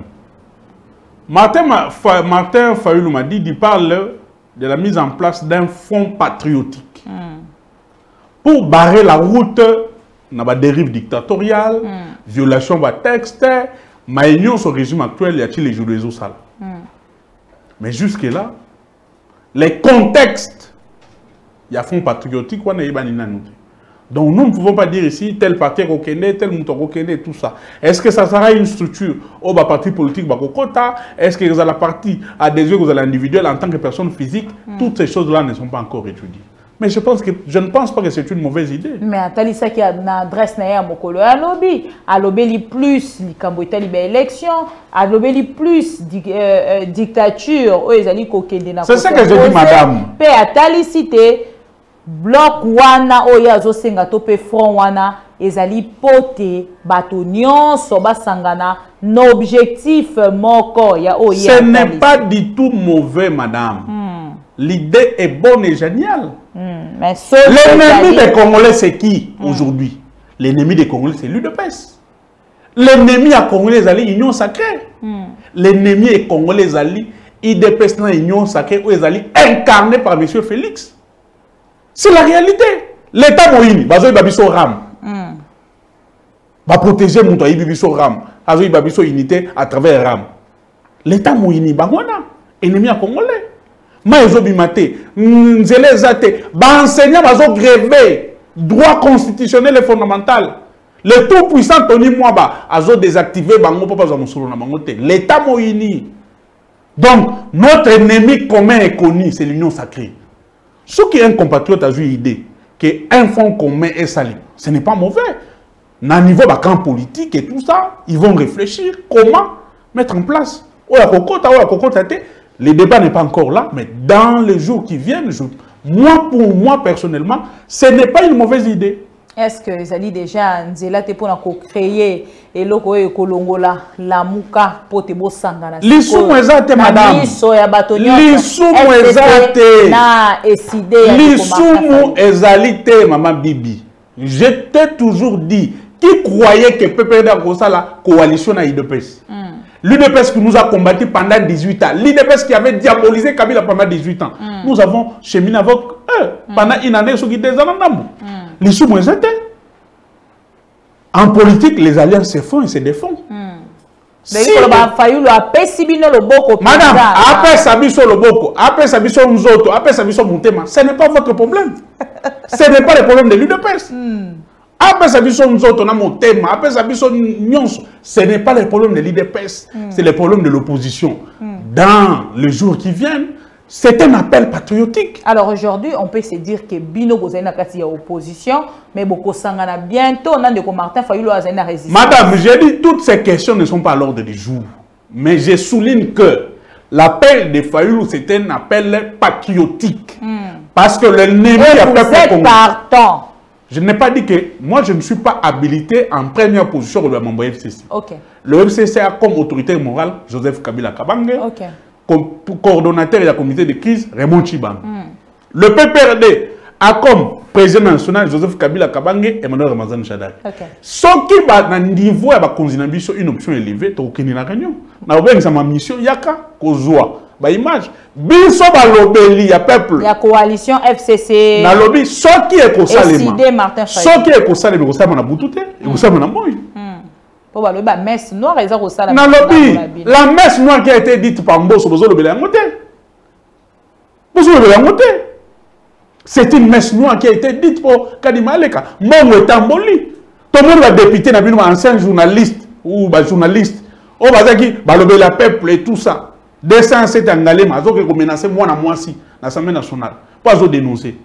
Martin, Martin Fayulu m'a dit, il parle de la mise en place d'un fonds patriotique mm. pour barrer la route dans la dérive dictatoriale, mm. violation de texte, mais il y a au régime actuel, il y a les jours des eaux mm. Mais jusque-là, les contextes, il y a un fonds patriotique, on a donc nous ne pouvons pas dire ici tel parti est tel mouton est tout ça. Est-ce que ça sera une structure au bas parti politique bakokota? Est-ce que vous avez la partie adhésion vous avez l'individuel en tant que personne physique? Mm. Toutes ces choses-là ne sont pas encore étudiées. Mais je pense que je ne pense pas que c'est une mauvaise idée. Mais à Talisa qui a une adresse na mokolo à lobby, à lobby plus li kamboita li élection, à lobby plus di, euh, euh, dictature, ezali kokende na. C'est ça que je dis, madame. Pe à Talicité bloc wana oya zo senga topé front wana ezali pote bato nyonso basangana n'objectif moko ya o ce n'est pas du tout mauvais, madame. Hmm. L'idée est bonne et géniale. Hmm. L'ennemi des Congolais, c'est qui hmm. aujourd'hui? L'ennemi des Congolais, c'est l'U D P S. L'ennemi à Congolais, c'est l'Union sacrée. Hmm. L'ennemi des Congolais, c'est l'U D P S dans l'Union sacrée, où ils allaient incarné par M. Félix. C'est la réalité. L'État Moïni, bazo babiso ram. Va protéger mon toit, babiso ram. Azo babiso unité à travers ram. L'État Moïni, bangwana, ennemi à Congolais. Ma ezo bimate, nzele zate, ba enseignant bazo grévé, droit constitutionnel et fondamental. Le tout puissant Tony Mwaba azo désactivé bango papa za musolo na bango te. L'État Moïni. Donc notre ennemi commun est connu, c'est l'union sacrée. Ce qui est un compatriote a eu l'idée qu'un fonds commun est sali, ce n'est pas mauvais. Dans le niveau de camp politique et tout ça, ils vont réfléchir comment mettre en place. Le débat n'est pas encore là, mais dans les jours qui viennent, je, moi, pour moi personnellement, ce n'est pas une mauvaise idée. Est-ce que ça dit déjà, Nzela te pour créer et loko e kolongola la muka pour te bo sangana. L'issou mwezate madame. L'issou mwezate. Na eside. L'issou mwezalite maman Bibi. Je t'ai toujours dit qui croyait que P P R D a la coalition à l'U D P S. L'U D P S qui nous a combattu pendant dix-huit ans. L'U D P S qui avait diabolisé Kabila pendant dix-huit ans. Mm. Nous avons cheminé avec eux pendant une année sur des années. Les sous en politique, les alliances se font et se défendent. Mm. Si madame, après Sabiso Loboko, après Sabiso Nzoto, après Sabiso Montema, ce n'est pas votre problème. Ce n'est pas le problème de l'U D P S. Mm. Après Sabiso Nzoto, Montema, après Sabiso Nyonso, ce n'est pas le problème de l'U D P S, mm. c'est le problème de l'opposition. Mm. Dans les jours qui viennent, c'est un appel patriotique. Alors aujourd'hui, on peut se dire que Bino Bozana Kati a opposition, mais beaucoup sangana bientôt, on a de Martin Fayulu a une résistance. Madame, j'ai dit toutes ces questions ne sont pas à l'ordre du jour. Mais je souligne que l'appel de Fayulu, c'est un appel patriotique. Mm. Parce que l'ennemi a fait pour partant. Je n'ai pas dit que moi, je ne suis pas habilité en première position au membre F C C. Okay. Le F C C a comme autorité morale Joseph Kabila Kabange. Okay. Comme coordonnateur de la comité de crise, Raymond Chiban. Mm. Le P P R D a comme président national Joseph Kabila Kabange et Emmanuel Ramazan Chadar. Okay. Ce qui va dans le niveau de une option élevée, tu as une réunion. Dans ma mission, il y a qu'à ba image. Biso ba lobeli ya peuple. La coalition F C C. Na lobby, ce qui est pour ça les mains. Ce qui est pour ça les mains, ça m'a boutouté. Et ça m'a moui. La messe noire, la messe noire qui a été dite par Mbosso, c'est une messe noire qui a été dite pour Kadimaleka. Mongo Tamboli. Tout le monde va député, un ancien journaliste ou journaliste. On va dire que la peuple et tout ça. deux cent sept Angalais, mais ils ont menacé moi à moi si, l'Assemblée nationale. Pas de dénoncer.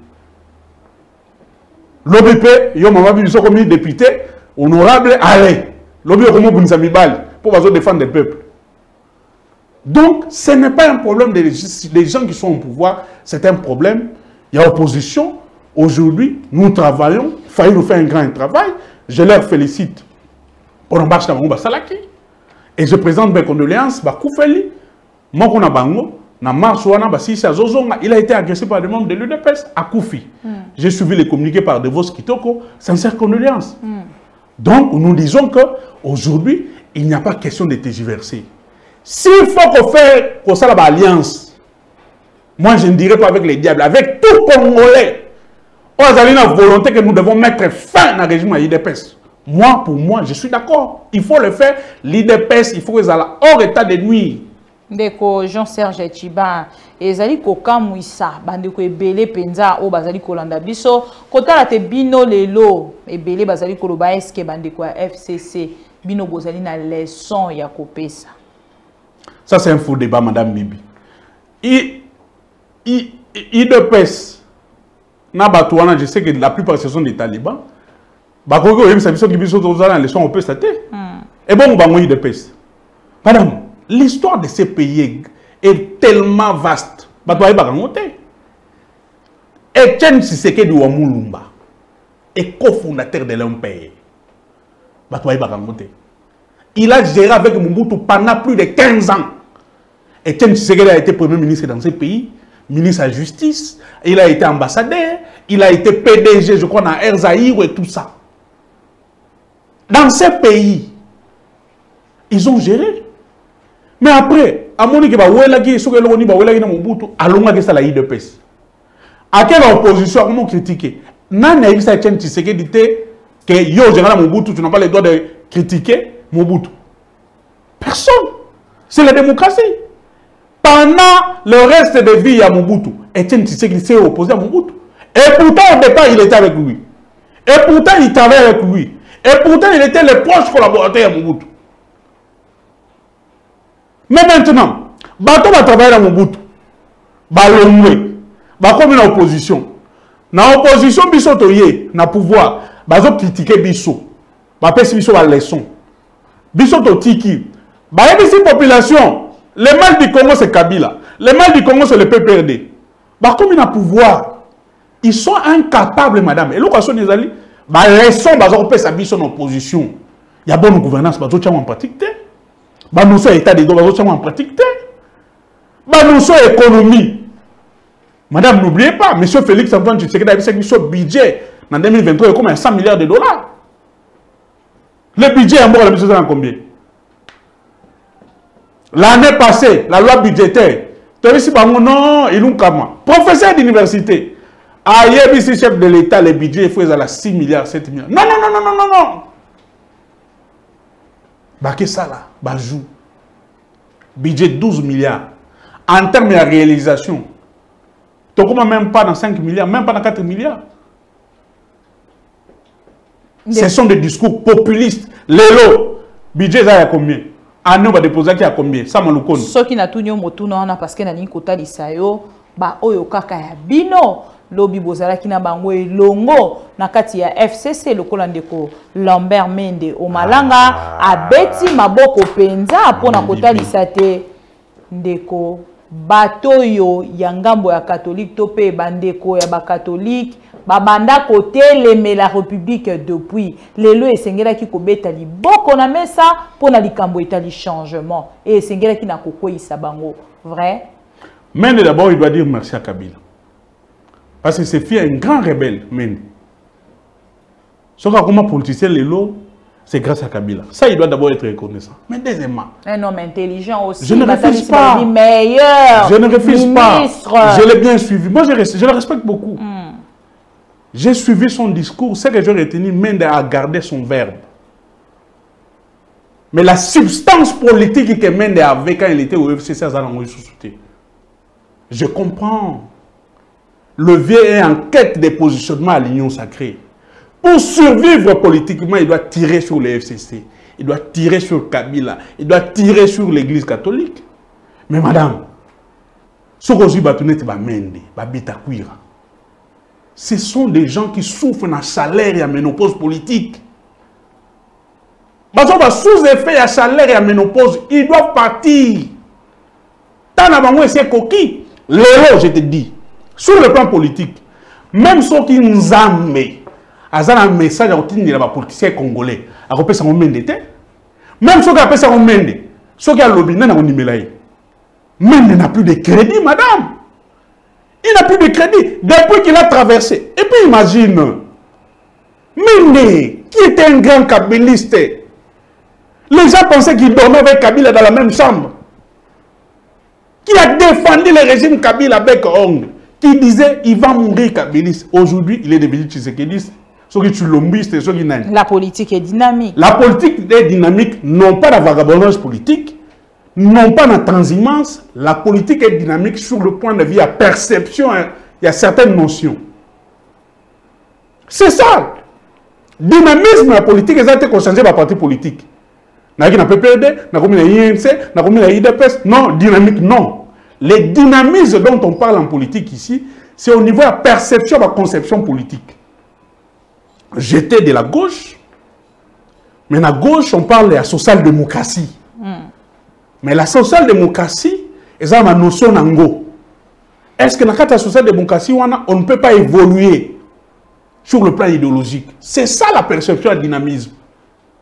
L'O B P, il y a un député honorable, allez. L'O B P pour défendre le peuple. Donc, ce n'est pas un problème des, des gens qui sont au pouvoir, c'est un problème. Il y a opposition. Aujourd'hui, nous travaillons. Faïl nous fait un grand travail. Je leur félicite pour l'embarquement de Salaki. Et je présente mes condoléances à Koufeli. Moi, on a bango. Il a été agressé par des membres de l'U D P S à Koufi. Mm. J'ai suivi les communiqués par Devos Kitoko. Sincère condoléances. Mm. Donc, nous disons qu'aujourd'hui, il n'y a pas question de tergiverser. S'il faut qu'on fasse qu'on alliance, moi je ne dirais pas avec les diables, avec tout Congolais, on a une volonté que nous devons mettre fin au régime à l'U D P S. Moi, pour moi, je suis d'accord. Il faut le faire. L'U D P S, il faut qu'ils aient hors état de nuit. Ndeko Jean-Serge Chiba ezali kokamwisa bandeko ebele penza o bazali kolanda biso kotala te bino lelo ebele bazali koloba eske bandeko ya F C C bino bozali na leçon ya kopesa. Ça c'est un faux débat madame Bibi. I I I D P S na batouana, je sais que la plupart ce sont des talibans. Bakoko yem sa biso ki biso tozala na leçon opesa te. Et bon bango I D P S. Madame, l'histoire de ces pays est tellement vaste. Etienne Tshisekedi Wamulumba est cofondateur de l'U P. Il a géré avec Mobutu pendant plus de quinze ans. Etienne Tshisekedi a été Premier ministre dans ce pays, ministre de la Justice, il a été ambassadeur, il a été P D G, je crois, dans Air Zaïre et tout ça. Dans ces pays, ils ont géré. Mais après, à mon avis, il de pèse. À quelle opposition, comment critiquer? Nan a vu ça Etienne Tshisekedi dit que yo, général Mobutu, tu n'as pas le droit de critiquer Mobutu. Personne. C'est la démocratie. Pendant le reste de vie à Mobutu, Etienne Tshisekedi s'est opposé à Mobutu. Et pourtant, au départ, il était avec lui. Et pourtant, il travaillait avec lui. Et pourtant, il était le proche collaborateur à Mobutu. Mais maintenant, bateau va travailler à Mobutu. Balongwe. Bah comme une opposition. Dans l'opposition, biso toye, na pouvoir. Bah zo critiquer biso. Bah pesi biso la leçon. Biso to tiki. Bah y a des populations. Le mal du Congo, c'est Kabila. Le mal du Congo, c'est le P P R D. Bah, comme ils ont pouvoir, ils sont incapables, madame. Et là, quand ils ont bah, leçon, bah, ils ont fait son opposition. Il y a bonne gouvernance, bah, ils ont en pratique. Bah, nous sommes état de droit, bah, ils ont en pratique. Bah, nous sommes économie. Madame, n'oubliez pas, M. Félix Antoine Tshisekedi a dit que budget en deux mille vingt-trois est comme cent milliards de dollars. Le budget est mort, la mission est combien? L'année passée, la loi budgétaire, non, il nous professeur d'université, ailleurs, ici, chef de l'État, le budget il faut à six milliards, sept milliards. Non, non, non, non, non, non, non. Bah, qu'est-ce que ça là? Bah, joue. Budget douze milliards. En termes de réalisation, tu ne même pas dans cinq milliards, même pas dans quatre milliards. Ce sont des discours populistes. Lélo, budget, ça y a combien? Année, on va déposer qui a combien? Ça m'a l'oucon. Ce qui n'a tout n'y a parce que n'a ni kota lisayo, ba oyo kaka ya bino, lobi bozala ki na bangwe longo, na kati ya F C C, le kolandeko Lambert Mende, o malanga, a beti maboko penza, po na kota lisate, ndeko, bato yo, yangambo ya catholique, tope bandeko ya ba catholique, babanda côté les la République depuis les lois esengela ki kobeta li boko na mesa pour na likambo etali changement et esengela ki na kokoisa bango vrai. Mais d'abord il doit dire merci à Kabila parce que c'est fait un grand rebelle men. Ce qu'on comment politicien les lois c'est grâce à Kabila. Ça il doit d'abord être reconnaissant. Mais deuxièmement, un homme intelligent aussi. Je ne refuse pas. Meilleur. Je ne refuse ministre. pas. Je l'ai bien suivi. Moi je, je le respecte beaucoup. Mm. J'ai suivi son discours, c'est que j'ai retenu, Mende a gardé son verbe. Mais la substance politique que Mende avait quand il était au F C C, je comprends. Le vieux est en quête de positionnement à l'Union sacrée. Pour survivre politiquement, il doit tirer sur le F C C. Il doit tirer sur Kabila. Il doit tirer sur l'église catholique. Mais madame, ce que je veux Mende, Babita Kuira. Ce sont des gens qui souffrent d'un salaire et à ménopause politique. Parce que sous-effet à salaire et à ménopause, ils doivent partir. Tant avant c'est coquille. Léo, je te dis, sur le plan politique, même ceux qui nous aiment, ils ont un message à obtenir les politiciens congolais. À repérer ça, on mène des têtes. Même ceux qui appellent ça, on mène. Ceux qui ont lobby, on mène. Même il n'a plus de crédit, madame. Il n'a plus de crédit depuis qu'il a traversé. Et puis imagine, Mende, qui était un grand kabiliste, les gens pensaient qu'il dormait avec Kabila dans la même chambre, qui a défendu le régime Kabila avec Ong, qui disait il va mourir kabiliste. Aujourd'hui, il est devenu tshisekidiste. Ceux qui tulombistes, ceux qui n'aiment. La politique est dynamique. La politique est dynamique, non pas la vagabondage politique, non pas la transhumance, la politique est dynamique sur le point de vue, il y a perception, il y a certaines notions. C'est ça. Dynamisme, la politique, ils ont été conscientisés par parti politique. N'a pas P P R D, n'a pas I N C, n'a pas I D P S, non, dynamique, non. Les dynamismes dont on parle en politique ici, c'est au niveau de la perception, de la conception politique. J'étais de la gauche, mais la gauche, on parle de la social-démocratie. Mm. Mais la social-démocratie, ils ont une notion d'ango. Est-ce que dans la social-démocratie, on ne peut pas évoluer sur le plan idéologique? C'est ça la perception du dynamisme.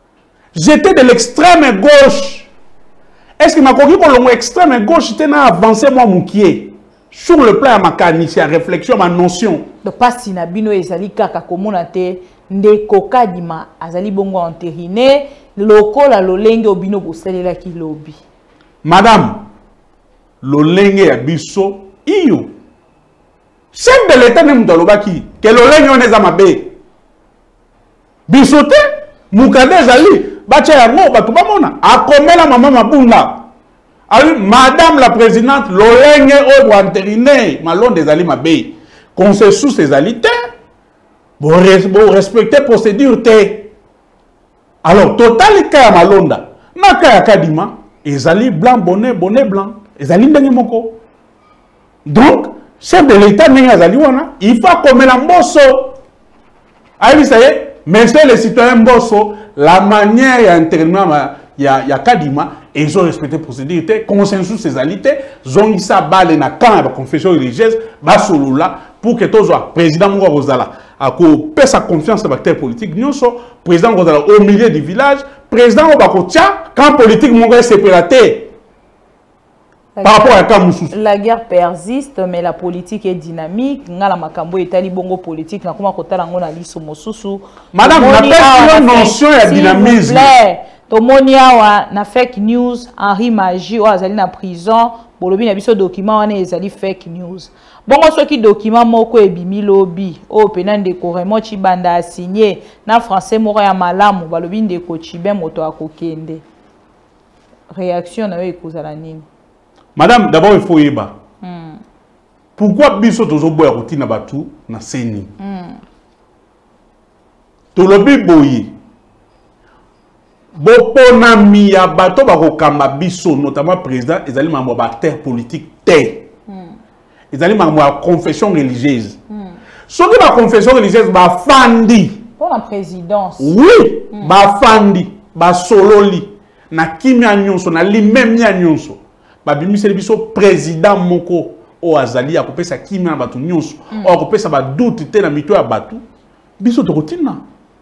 J'étais de l'extrême gauche. Est-ce que ma coquille extrême gauche était avancé moi moukier sur le plan à ma canisse, à réflexion, ma notion. Donc pas si na bino ezali kaka komona te nde kokadima azali bongo entériné lokola lolenge obino bosalela ki lobi. Madame, lolenge ya biso iyo. Chef de l'État n'est pas lobaki que lolenge on est à ma baie. Bisote, mukade zali, bacha yango batu bamona. Akomela mama mabunda. Alors, Madame la Présidente, lolenge o entériné malon des ali ma baie. Consensus des alités. Bon, respecter procédure te. Alors, total cas malonda. Naka ya kadima, ezali blanc bonnet bonnet blanc. Ezali ndenge moko. Donc, chef de l'État n'est pas wana, il faut comme la mbosso. Ah oui, ça y est, monsieur les citoyens mbosso, la manière d'intérieur il y a il y a kadima et ils ont respecté procédure, consensus ces alités, zong isa bale na camp de confession religieuse, basolula pour que tous le président Moussa Rosala a coupé sa confiance dans l'acteur politique, nous sommes président Rosala au milieu du village, président Obakotia, quand politique Moussa séparaté. Par rapport à Kamoussou. La guerre persiste, mais la politique est dynamique. Ngala makambo etali bongo politique na kuma kotala ngona liso mosusu. Madame, on a une notion de dynamisme. Tomoni awa na fake news, Henri Magie o azali na prison, bolobi na biso document wana ezali fake news. Bongo soki document moko ebimi lobi, o penande ko Raymond Chibanda a signé na français moko ya malamu, balobi ndeko Chibe moto akokende. Réaction na yo ekozala nini? Madame, d'abord il faut y aller. Mm. Pourquoi biso tozo boya routine batu na seni? Mm. Tolobi boyi. Bopona mi ya bato bako kamba biso, notamment président, ils allaient mambo ba terre politique terre. Mm. Ils allaient mambo à confession religieuse. Mm. Soki ba confession religieuse ba fandi. Pour la présidence. Oui, mm. ba fandi, ba sololi na kimia nyonso na limemia nyonso. Babimi biso président moko o azali a kopesa kimia na batu nyonso o kopesa ba doute te na mito ya batu biso tokotina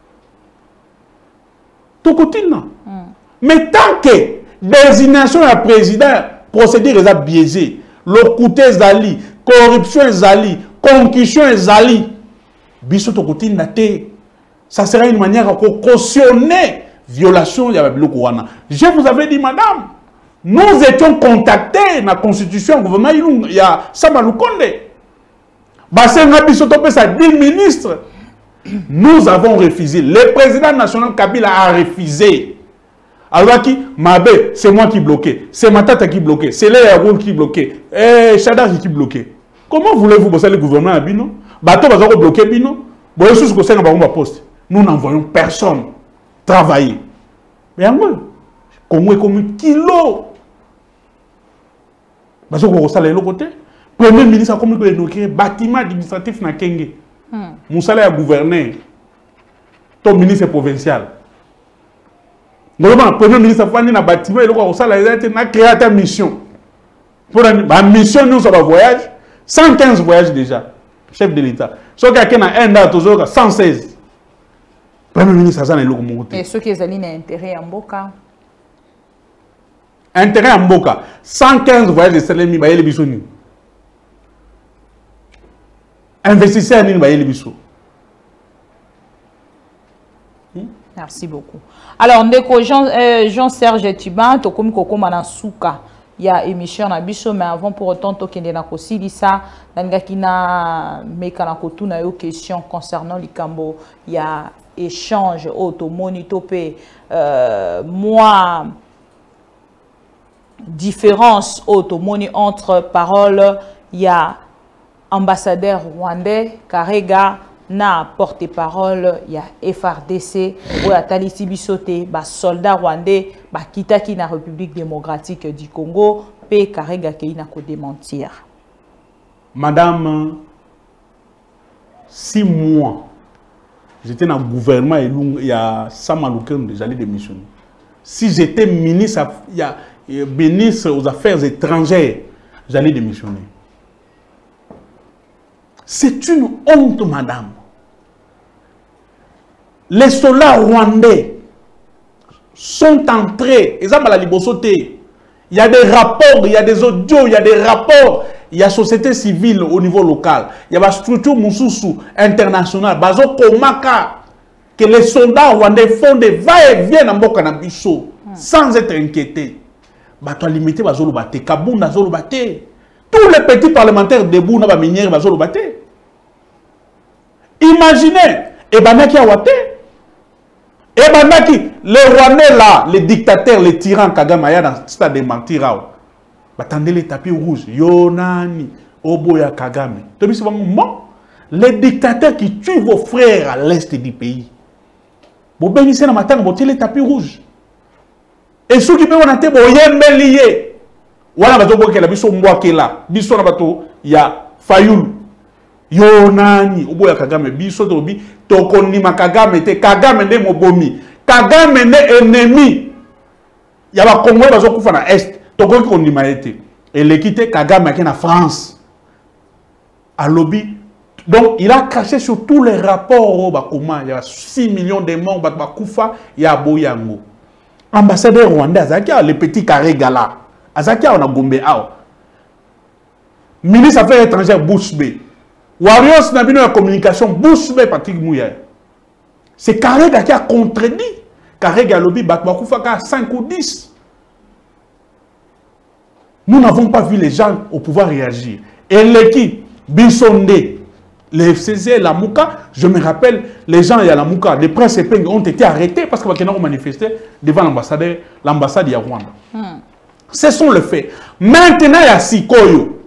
tokotina mais tant que désignation ya président procédure est biaisé le coûté zali corruption zali concussion zali biso tokotina te ça sera une manière à cautionner violation ya biloko wana. Je vous avais dit madame. Nous étions contactés dans la constitution, le gouvernement, il y a Samaloukonde. Bassenga Bissotope, ça dix ministres. Nous avons refusé. Le président national Kabila a refusé. Alors qui, Mabé, c'est moi qui bloquais. C'est Matata qui bloquait. C'est Léa qui bloquait. Et Chadar qui bloquait. Comment voulez-vous bosser le gouvernement à Bino? Bateau va bloquer Bino. Nous n'envoyons personne travailler. Mais en gros, Congo est comme un kilo. Parce que vous savez, l'autre côté, le Premier ministre a comme un bâtiment administratif na Kenge. Mon salaire est gouverneur. Ton ministre est provincial. Normalement, le Premier ministre a fait un bâtiment et le salaire a créé une mission. Pour la mission, nous sommes en voyage. cent quinze voyages déjà. Chef de l'État. Sauf qu'il y a un an, toujours cent seize. Le Premier ministre a fait un côté. Et ceux qui ont intérêt en Boka. Intérêt en Boka. cent quinze voyages de Salemi, Baye Lebisoni. Investisseurs en Baye Lebiso. Merci beaucoup. Alors, Ndeko Jean-Serge Tiban, Tokomi Koko Manasuka. Il y a émission na biso, mais avant pour autant, Tokende na Kosili, ça, Nangakina, Mekana Kotu na yo question concernant l'Ikambo. Il y a échange, automoni, topé, euh, moi. Différence automoni entre paroles, il y a ambassadeur rwandais, Karega, na porte-parole, il y a F R D C, ou ya Talisi Bisote, ba soldat rwandais, ba kitaki na République démocratique du Congo, pe Karega keina ko démentir. Madame, six mois, j'étais dans le gouvernement et il y a Samalouken déjà allé démissionner. Si j'étais ministre, il y a ministre aux affaires étrangères, j'allais démissionner. C'est une honte, madame. Les soldats rwandais, sont entrés. Ils ont la libosoté. Il y a des rapports, il y a des audios, il y a des rapports. Il y a société civile au niveau local. Il y a des structures moussoussou internationales. Bazo komaka que les soldats rwandais font des va-et-vient en Bokanabiso sans être inquiétés. Bato limité bazo lo baté. Kabunda zo lo baté. Tous les petits parlementaires debout na ba minière bazo lo baté. Imaginez, et banaki awate. Et banaki, les Rwandais là, les dictateurs, les tyrans Kagamaya dans le stade de Mantirao. Attendez les tapis rouges. Yonani, Oboya Kagame. Les dictateurs qui tuent vos frères à l'est du pays. Vous bénissez dans matin, vous les tapis rouges. Et ceux qui peuvent en être, vous y lié. Voilà, vous avez la biso Mwakela. Biso na bato, il y a Fayoul. Yonani, Oboya Kagame, biso tobi, Tokondima Kagame, te Kagame ne mobomi. Kagame ne ennemi. Il y a un Congolais qui sont dans l'Est. Et l'équité Kagame qui est en France. À lobby. Donc, il a caché sur tous les rapports. Il y a six millions de morts. Il y a Boyango. Ambassadeur rwandais, le petit carré gala. Azakia, on a Gombe. Ministre des Affaires étrangères, Bouchbe. Warriors n'a pas de communication. Bouchbe, Patrick Mouya. C'est carré qui a contredit. Carré Galobi, Bakbakoufa, cinq ou dix. Nous n'avons pas vu les gens au pouvoir réagir. Et l'équipe, Bissonde, les F C C, la Mouka, je me rappelle, les gens et la Mouka, les princes et Peng ont été arrêtés parce qu'ils ont manifesté devant l'ambassade de Rwanda. Hmm. Ce sont les faits. Maintenant, il y a Sikoyo.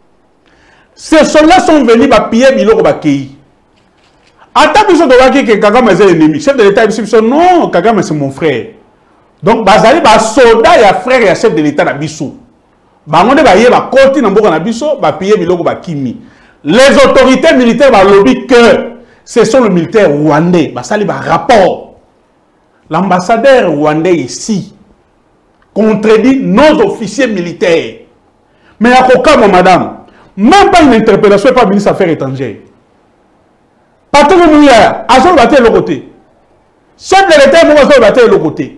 Ces soldats sont venus pour piller Biloko Bakei. Attends, ils ont dit que Kagame est l'ennemi. Chef de l'État, ils non, Kagame c'est mon frère. Donc, Bazali, un soldat et un frère et un chef de l'État d'Abissou. Bangonde ba yeba koti na mboka na biso ba piye biloko ba kimi. Les autorités militaires ba lobby que ce sont les militaires rwandais ba sali ba rapport. L'ambassadeur rwandais ici contredit nos officiers militaires. Mais à Kokamo madame, même pas une interpellation par le ministre des Affaires étrangères. Patrick Mouya a son battu de l'autre côté. Chef de l'État a son battu de l'autre côté.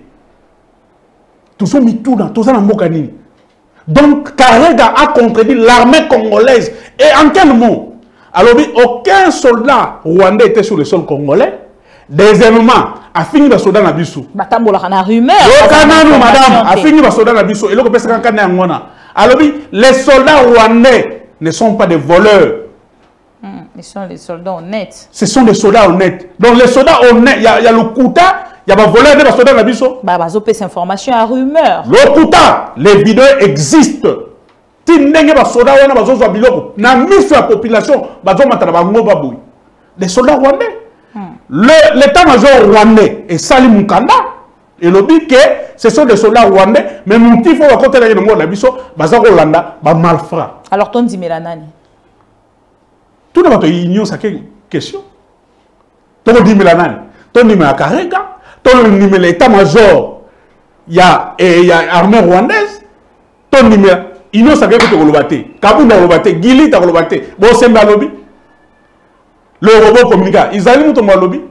Tout ça mis tout dans tout ça dans mboka nini. Donc, Karega a contredit l'armée congolaise. Et en quel mot? Alors, aucun soldat rwandais était sur le sol congolais. Deuxièmement, a fini le soldat Nabiso. Batambola kana rumeur. Madame, a fini le soldat Nabiso. Et alors, les soldats rwandais ne sont pas des voleurs. Hmm, ils sont des soldats honnêtes. Ce sont des soldats honnêtes. Donc, les soldats honnêtes, il y, y a le Kouta. Il y a des voleurs de soldats Nabiso. Bah, bah, cette information à rumeur. Le Kouta, les vidéos existent. Si vous avez des soldats, vous avez des biloko. Na mise sur la population, les soldats rwandais. L'état-major rwandais est Sali Mukanda. Et le dit que ce sont des soldats rwandais, mais nous il faut raconter la guerre de Nabiso, Bazar Hollanda, ba malfrat. Alors, ton dit Mélanani. Tout le monde ignore sa question. Ton dit Mélanani. Ton dit Mélanani. Ton numéro l'état-major, il y a l'armée rwandaise. Ton numéro, il n'y a pas de Rolobate. Kabunda Rolobate, Gili Rolobate, Bosemba Lobby. Le robot communica, ils allaient nous tomber lobby.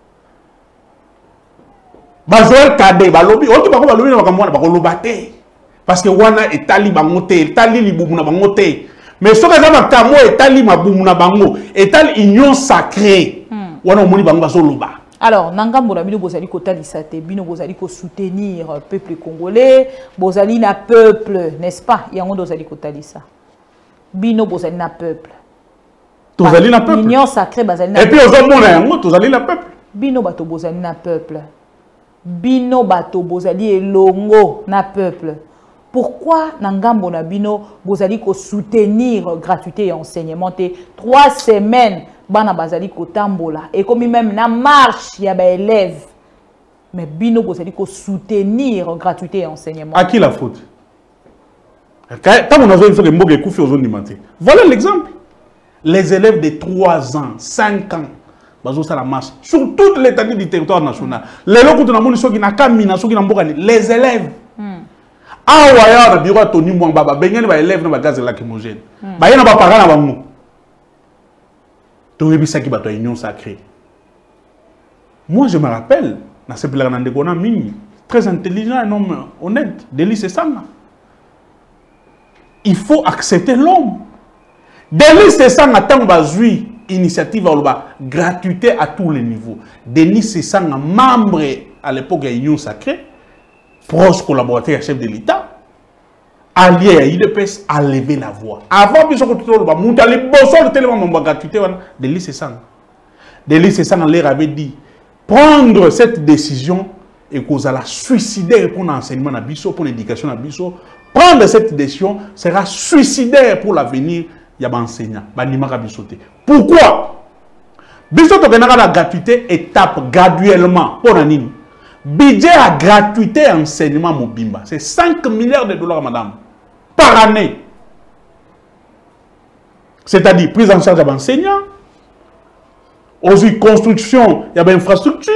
Bazoel Kade, Balobi, on ne peut pas lobby dans le Rolobate. Parce que Wana est tali bangote, tali liboumuna bangote. Mais ce que j'ai dit, Kamo est tali maboumuna bango, est tali union sacrée. Wana moni bango bazoloba. Alors, Nangambo na bino bozali kotali sate, bino bozali ko soutenir le peuple congolais, bozali na peuple, n'est-ce pas? Yango bozali kotali ça. Bino bozali na peuple. Tozali na peuple. L'union sacrée bazali na. Et puis aux hommes yango tozali na peuple. Bino bato bozali na peuple. Bino bato bozali elongo na peuple. Pourquoi Nangambo na bino bozali ko soutenir gratuité et enseignement te trois semaines? Bana bazali kotambola et comme même na marche il y a des élèves mais bino bozali ko soutenir gratuité et enseignement. À qui la faute? Tant on a besoin de mboge koufi aux zones alimentées. Voilà l'exemple. Les élèves de trois ans, cinq ans, bazo ça la marche sur toute l'étendue du territoire national. Les locaux de la monde qui na kamina qui na mboka les élèves. Ah ouais ya na bureau Tony Mwamba ba bengene ba élèves na ba gaz lacrymogène. Ba yana ba parents na bango. Union sacrée. Moi, je me rappelle, dans ce plan de Mingi, très intelligent, un homme honnête. Delis Sesanga. Il faut accepter l'homme. Delis Sesanga, tant que initiative gratuité à tous les niveaux. Denis Sesanga, membre à l'époque de l'Union Sacrée, proche collaborateur chef de l'État, allié à I D P S, a levé la voix. Avant, il y a gratuité. Denis Sesanga. Denis Sesanga leur avait dit prendre cette décision et qu'on allait suicidaire pour l'enseignement à Bisso, pour l'éducation à Bisso. Prendre cette décision sera suicidaire pour l'avenir. Il y a des enseignants. Pourquoi? Bisso a la gratuité étape graduellement. Pour l'année. Budget à gratuité enseignement Mobimba. C'est cinq milliards de dollars, madame. Par année. C'est-à-dire prise en charge des enseignants. Aussi construction, il y a des infrastructures.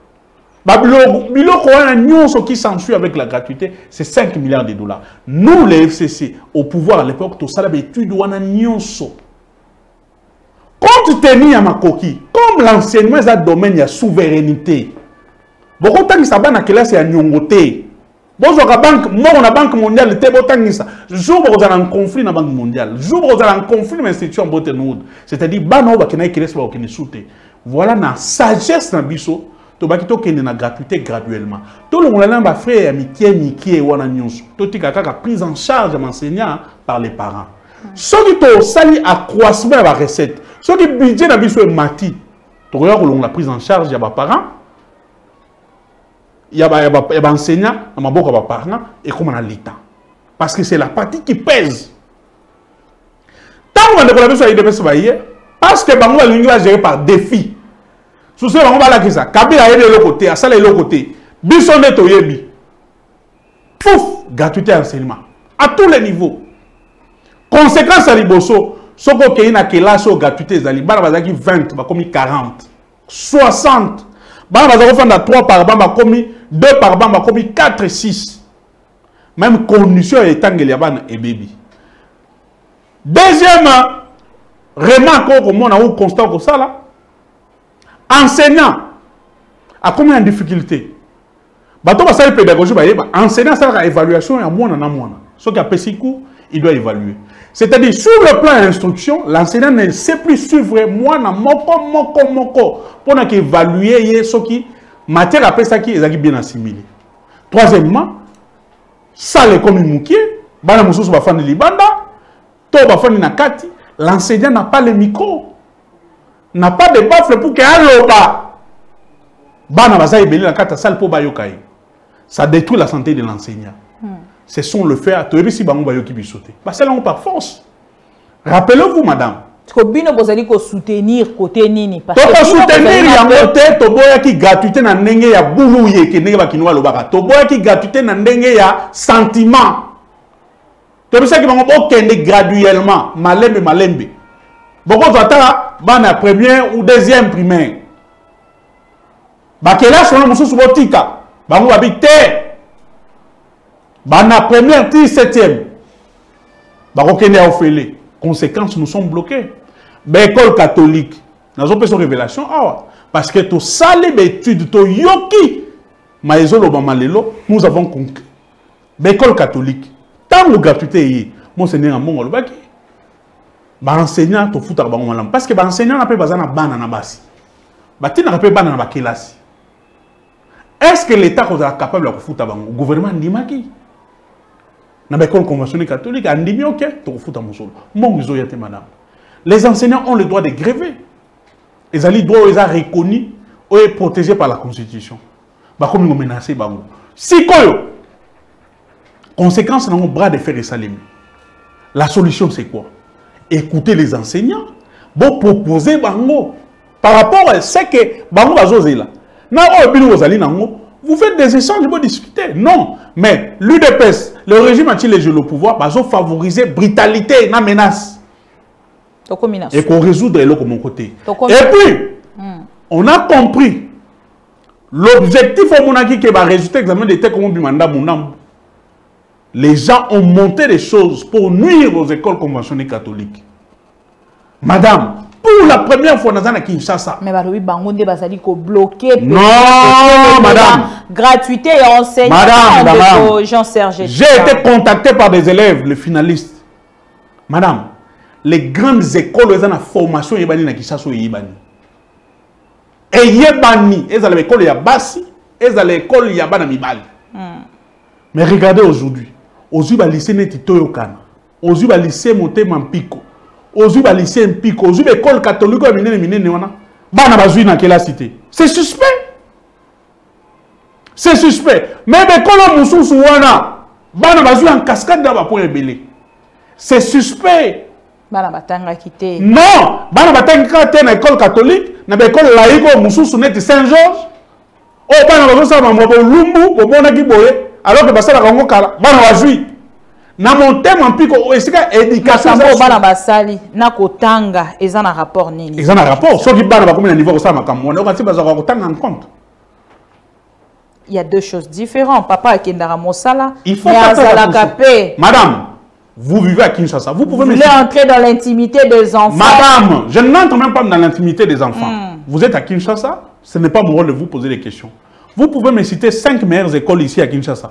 Ce qui s'ensuit avec la gratuité, c'est cinq milliards de dollars. Nous, les F C C, au pouvoir à l'époque, tout ça, l'étude, on a nyonso. Compte tenu à ma coquille, comme l'enseignement est un domaine de souveraineté, beaucoup de temps, ça va dans la classe, il y a nyongoté. Bon, la banque, moi, on a banque mondiale, c'était bon temps ça. Jour où vous avez un conflit dans la banque mondiale, jour où vous avez un conflit dans l'institution Botenwood, c'est-à-dire, bah non, qui n'a qui reste pas qui ne soute. Voilà la sagesse dans biso, to ba kito kende na gratuité graduellement. Tout le monde a frère amitié nikie wana nyonso. To tika kaka prise en charge de l'enseignant par les parents. Ce qui to sali accroissement de recette, ce qui budget na biso mati, to regarde la prise en charge ya ba parents. Il y a des enseignants, il y a des parents, et comme on a l'État. Parce que c'est la partie qui pèse. Tant qu'on a développé sur l'I D P S, parce que on va gérer par défi. Sous ce on va la ça. Kabila est de l'autre côté, Assala est de l'autre côté. Bisson est au Yebi. Pouf, gratuité enseignement. À tous les niveaux. Conséquence à l'Iboso, ce qu'on a une classe gratuité, il y a vingt, comme quarante, soixante. Bah, on va faire trois par bamba commis, deux par bamba commis, quatre et six. Même condition est tangueliaban et baby. Deuxième remarque au monde où constat comme ça là. Enseignant a combien de difficultés? Bah, toi, ça pédagogie, bah, enseignant, ça a évaluation et à moins en a moins. Ce qui a pessico, il doit évaluer. C'est-à-dire, sur le plan d'instruction, l'enseignant ne sait plus suivre moi, na moko, moko, moko, pour évaluer ce qui, matière après ça qui est bien assimilé. Troisièmement, ça les comme moukié, bana mususu ba fani libanda, to ba fani nakati, l'enseignant n'a pas le micro, n'a pas de baffle pour que aloba. Bana baza ebeli na kata salle pour bayokai. Ça détruit la santé de l'enseignant. Hmm. Ce sont le fait à toi si bango bayoki bisoté. Parce que là on par force. Rappelez-vous madame. Kobino bozali ko soutenir côté nini parce que soutenir yango te to boya ki gratuité na ndenge ya bulu ye ke ndenge bakinwa lobaka. To boya ki gratuité na ndenge ya sentiment. To bisa ki bango okende graduellement malembe malembe. Boko zata bana première ou deuxième primaire. Bakela sona mususu botika. Bango babite. Bana première ti septième. Bako kende a ofele. Conséquence, nous sommes bloqués. L'école catholique, nous avons fait une révélation. Ah, parce que tout ça, les études, tout yoki, nous avons conclu. L'école catholique, tant que gratuité, monseigneur mon olbaki, enseignant to futa ba malam parce que ba enseignant n'a pas besoin de bana na basi. Ba tina pas bana na kelasi. Est-ce que l'État est capable de futa ba le gouvernement ndimaki? Dans l'école conventionnelle catholique, on dit ok, tu refous ta monsolo. Madame. Les enseignants ont le droit de gréver. Les alliés doivent être reconnus et protégés par la Constitution. Bah comme ils ont menacé, bah si quoi, conséquence dans mon bras de fer et salim. La solution c'est quoi? Écouter les enseignants, bon proposer bango par rapport à ce que bango va zozer là. Na o bino ozali nango. Vous faites des échanges, vous discutez. Non. Mais l'U D P S, le régime a-t-il le pouvoir, bah, ils ont favorisé brutalité, la menace. Et qu'on résoudre l'eau comme mon côté. Et puis, mm. on a compris l'objectif au monarchie qui va résulter examen de tête comme Bimanda Mounam. Les gens ont monté des choses pour nuire aux écoles conventionnelles catholiques. Madame, pour la première fois dans la Kinshasa. Mais balobi bango nde bazali ko bloquer. Non, madame. Gratuité et enseignement. Madame, madame. Jean-Serge. J'ai été contacté par des élèves, les finalistes. Madame, les grandes écoles, elles ont la formation yebani na Kinshasa yebani. Et yebani, elles ont l'école Yabasi, elles ont l'école Yabana Mibali. Mais regardez aujourd'hui, aujourd'hui le lycée n'est Toyokana, aujourd'hui le lycée monté Mampiko, aujourd'hui le lycée Mpiko, aujourd'hui l'école catholique a miné miné néana. Bana bazui na quelle cité? C'est suspect. C'est suspect. Mais l'école Moussou wana, bana bazui en cascade dans pour ébélé. C'est suspect. Bana batanga quitté. Non, bana batanga quitté na école catholique, na école laïque Moussou net Saint-Georges. Oh bana bazo sa mambo lumbu, bobona ki boye. Alors que basala kango kala bana wazui na mon thème en pico esika éducation ça bana basali na kotanga eza na rapport nini eza na rapport so ki bana ba combien de niveau ça makambo on okati bazaka kotanga en compte. Il y a deux choses différentes. Papa akendara mosala il faut la capé. Madame, vous vivez à Kinshasa, vous pouvez vous voulez entrer dans l'intimité des enfants. Madame, je n'entre même pas dans l'intimité des enfants. Hmm. Vous êtes à Kinshasa, ce n'est pas mon rôle de vous poser des questions. Vous pouvez me citer cinq meilleures écoles ici à Kinshasa.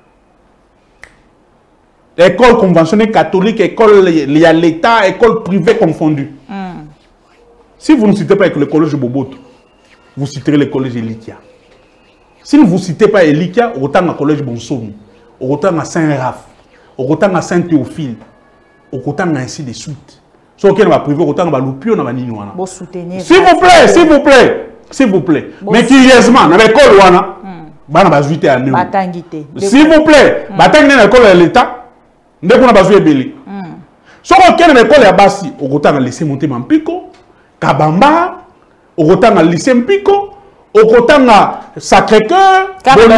École conventionnelle catholique, école liée à l'État, école privée confondue. Mm. Si vous ne citez pas le collège Boboto, vous citerez le collège Elikia. Si vous ne citez pas Elikia, autant le collège Bonsomi, autant à Saint-Raph, autant à Saint-Théophile, autant ainsi de suite. Si vous êtes privé, autant à Loupio, on va dire. S'il vous plaît, s'il vous plaît. S'il vous plaît. Bon, mais curieusement, dans l'école, s'il vous plaît, dans l'école de l'État, nous avons besoin de Bélé. Si vous avez l'école de Bassi, vous avez lycée monté Mampiko, Kabamba, vous avez lycée Mpiko, vous avez Sacré-Cœur,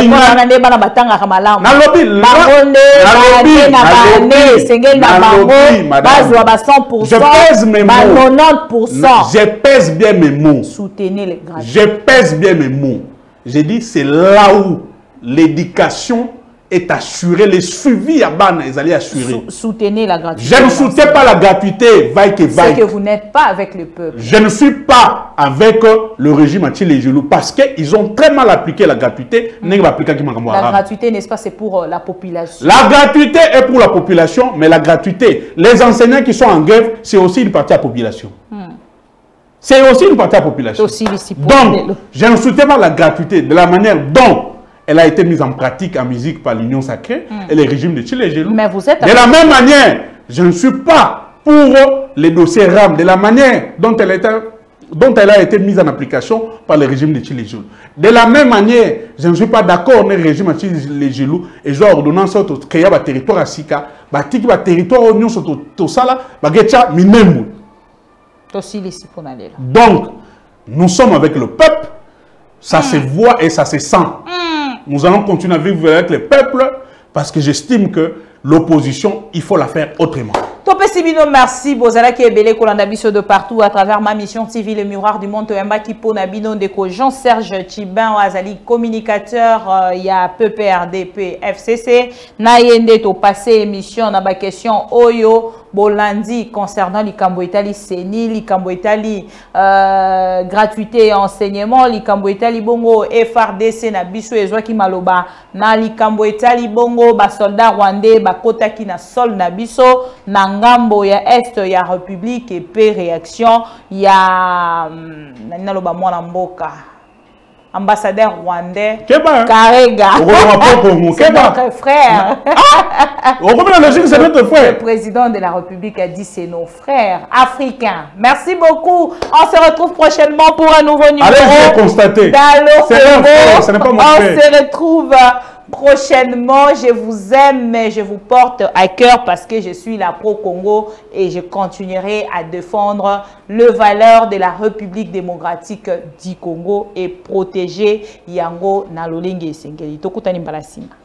je pèse mes mots. Je pèse bien mes mots. Soutenez les gratuits. Je pèse bien mes mots. J'ai dit, c'est là où l'éducation est assurée, les suivis à Bana, ils allaient assurer. Soutenez la gratuité. Je ne soutiens pas la gratuité, vaille que vaille. C'est que vous n'êtes pas avec le peuple. Je ne suis pas avec le régime anti-les-gelous parce qu'ils ont très mal appliqué la gratuité. Mmh. La gratuité, n'est-ce pas, c'est pour la population. La gratuité est pour la population, mais la gratuité, les enseignants qui sont en grève, c'est aussi une partie de la population. Mmh. C'est aussi une partie de la population. Aussi Donc, je ne soutiens pas la gratuité de la manière dont elle a été mise en pratique en musique par l'Union sacrée mm. et les régimes de Chili et Gelou. Mais vous êtes de la même manière, je ne suis pas pour les dossiers RAM, de la manière dont elle, été, dont elle a été mise en application par le régime de Chili et Gelou. De la même manière, je ne suis pas d'accord avec le régime de Chili et Gelou et je ordonnance de créer un territoire à Sika, un territoire à Union sur tout ça, un minimum. Donc, nous sommes avec le peuple, ça mm. se voit et ça se sent. Mm. Nous allons continuer à vivre avec le peuple parce que j'estime que l'opposition, il faut la faire autrement. Topé Sibino, merci. Bozala qui est belé Kolandabiso de partout à travers ma mission T V, le miroir du monde. Toyamba qui pone Abino Deko, Jean-Serge Tchibin, Azali, communicateur, il y a P P R D P, F C C. Nayende, to passé émission, na ba question Oyo, Bolandi, concernant l'Ikambo Italie, Seni, l'Ikambo Italie, euh, gratuité et enseignement, l'Ikambo Italie Bongo, F R D C, na biso et Joaki Maloba, na l'Ikambo Italie Bongo, ba soldat rwandais, ba kota ki na sol na biso, na ngambo ya est ya République et pe réaction ya nani loba mwana mboka ambassadeur rwandais Keba Karega c'est notre frère. C'est notre frère. Le président de la République a dit c'est nos frères africains. Merci beaucoup. On se retrouve prochainement pour un nouveau numéro. Allez, constater. C'est pas mon frère. On se retrouve prochainement. Je vous aime, mais je vous porte à cœur parce que je suis la pro-Congo et je continuerai à défendre les valeurs de la République démocratique du Congo et protéger Yango Nalolingue Sengeli. Tokutani Mbalasima.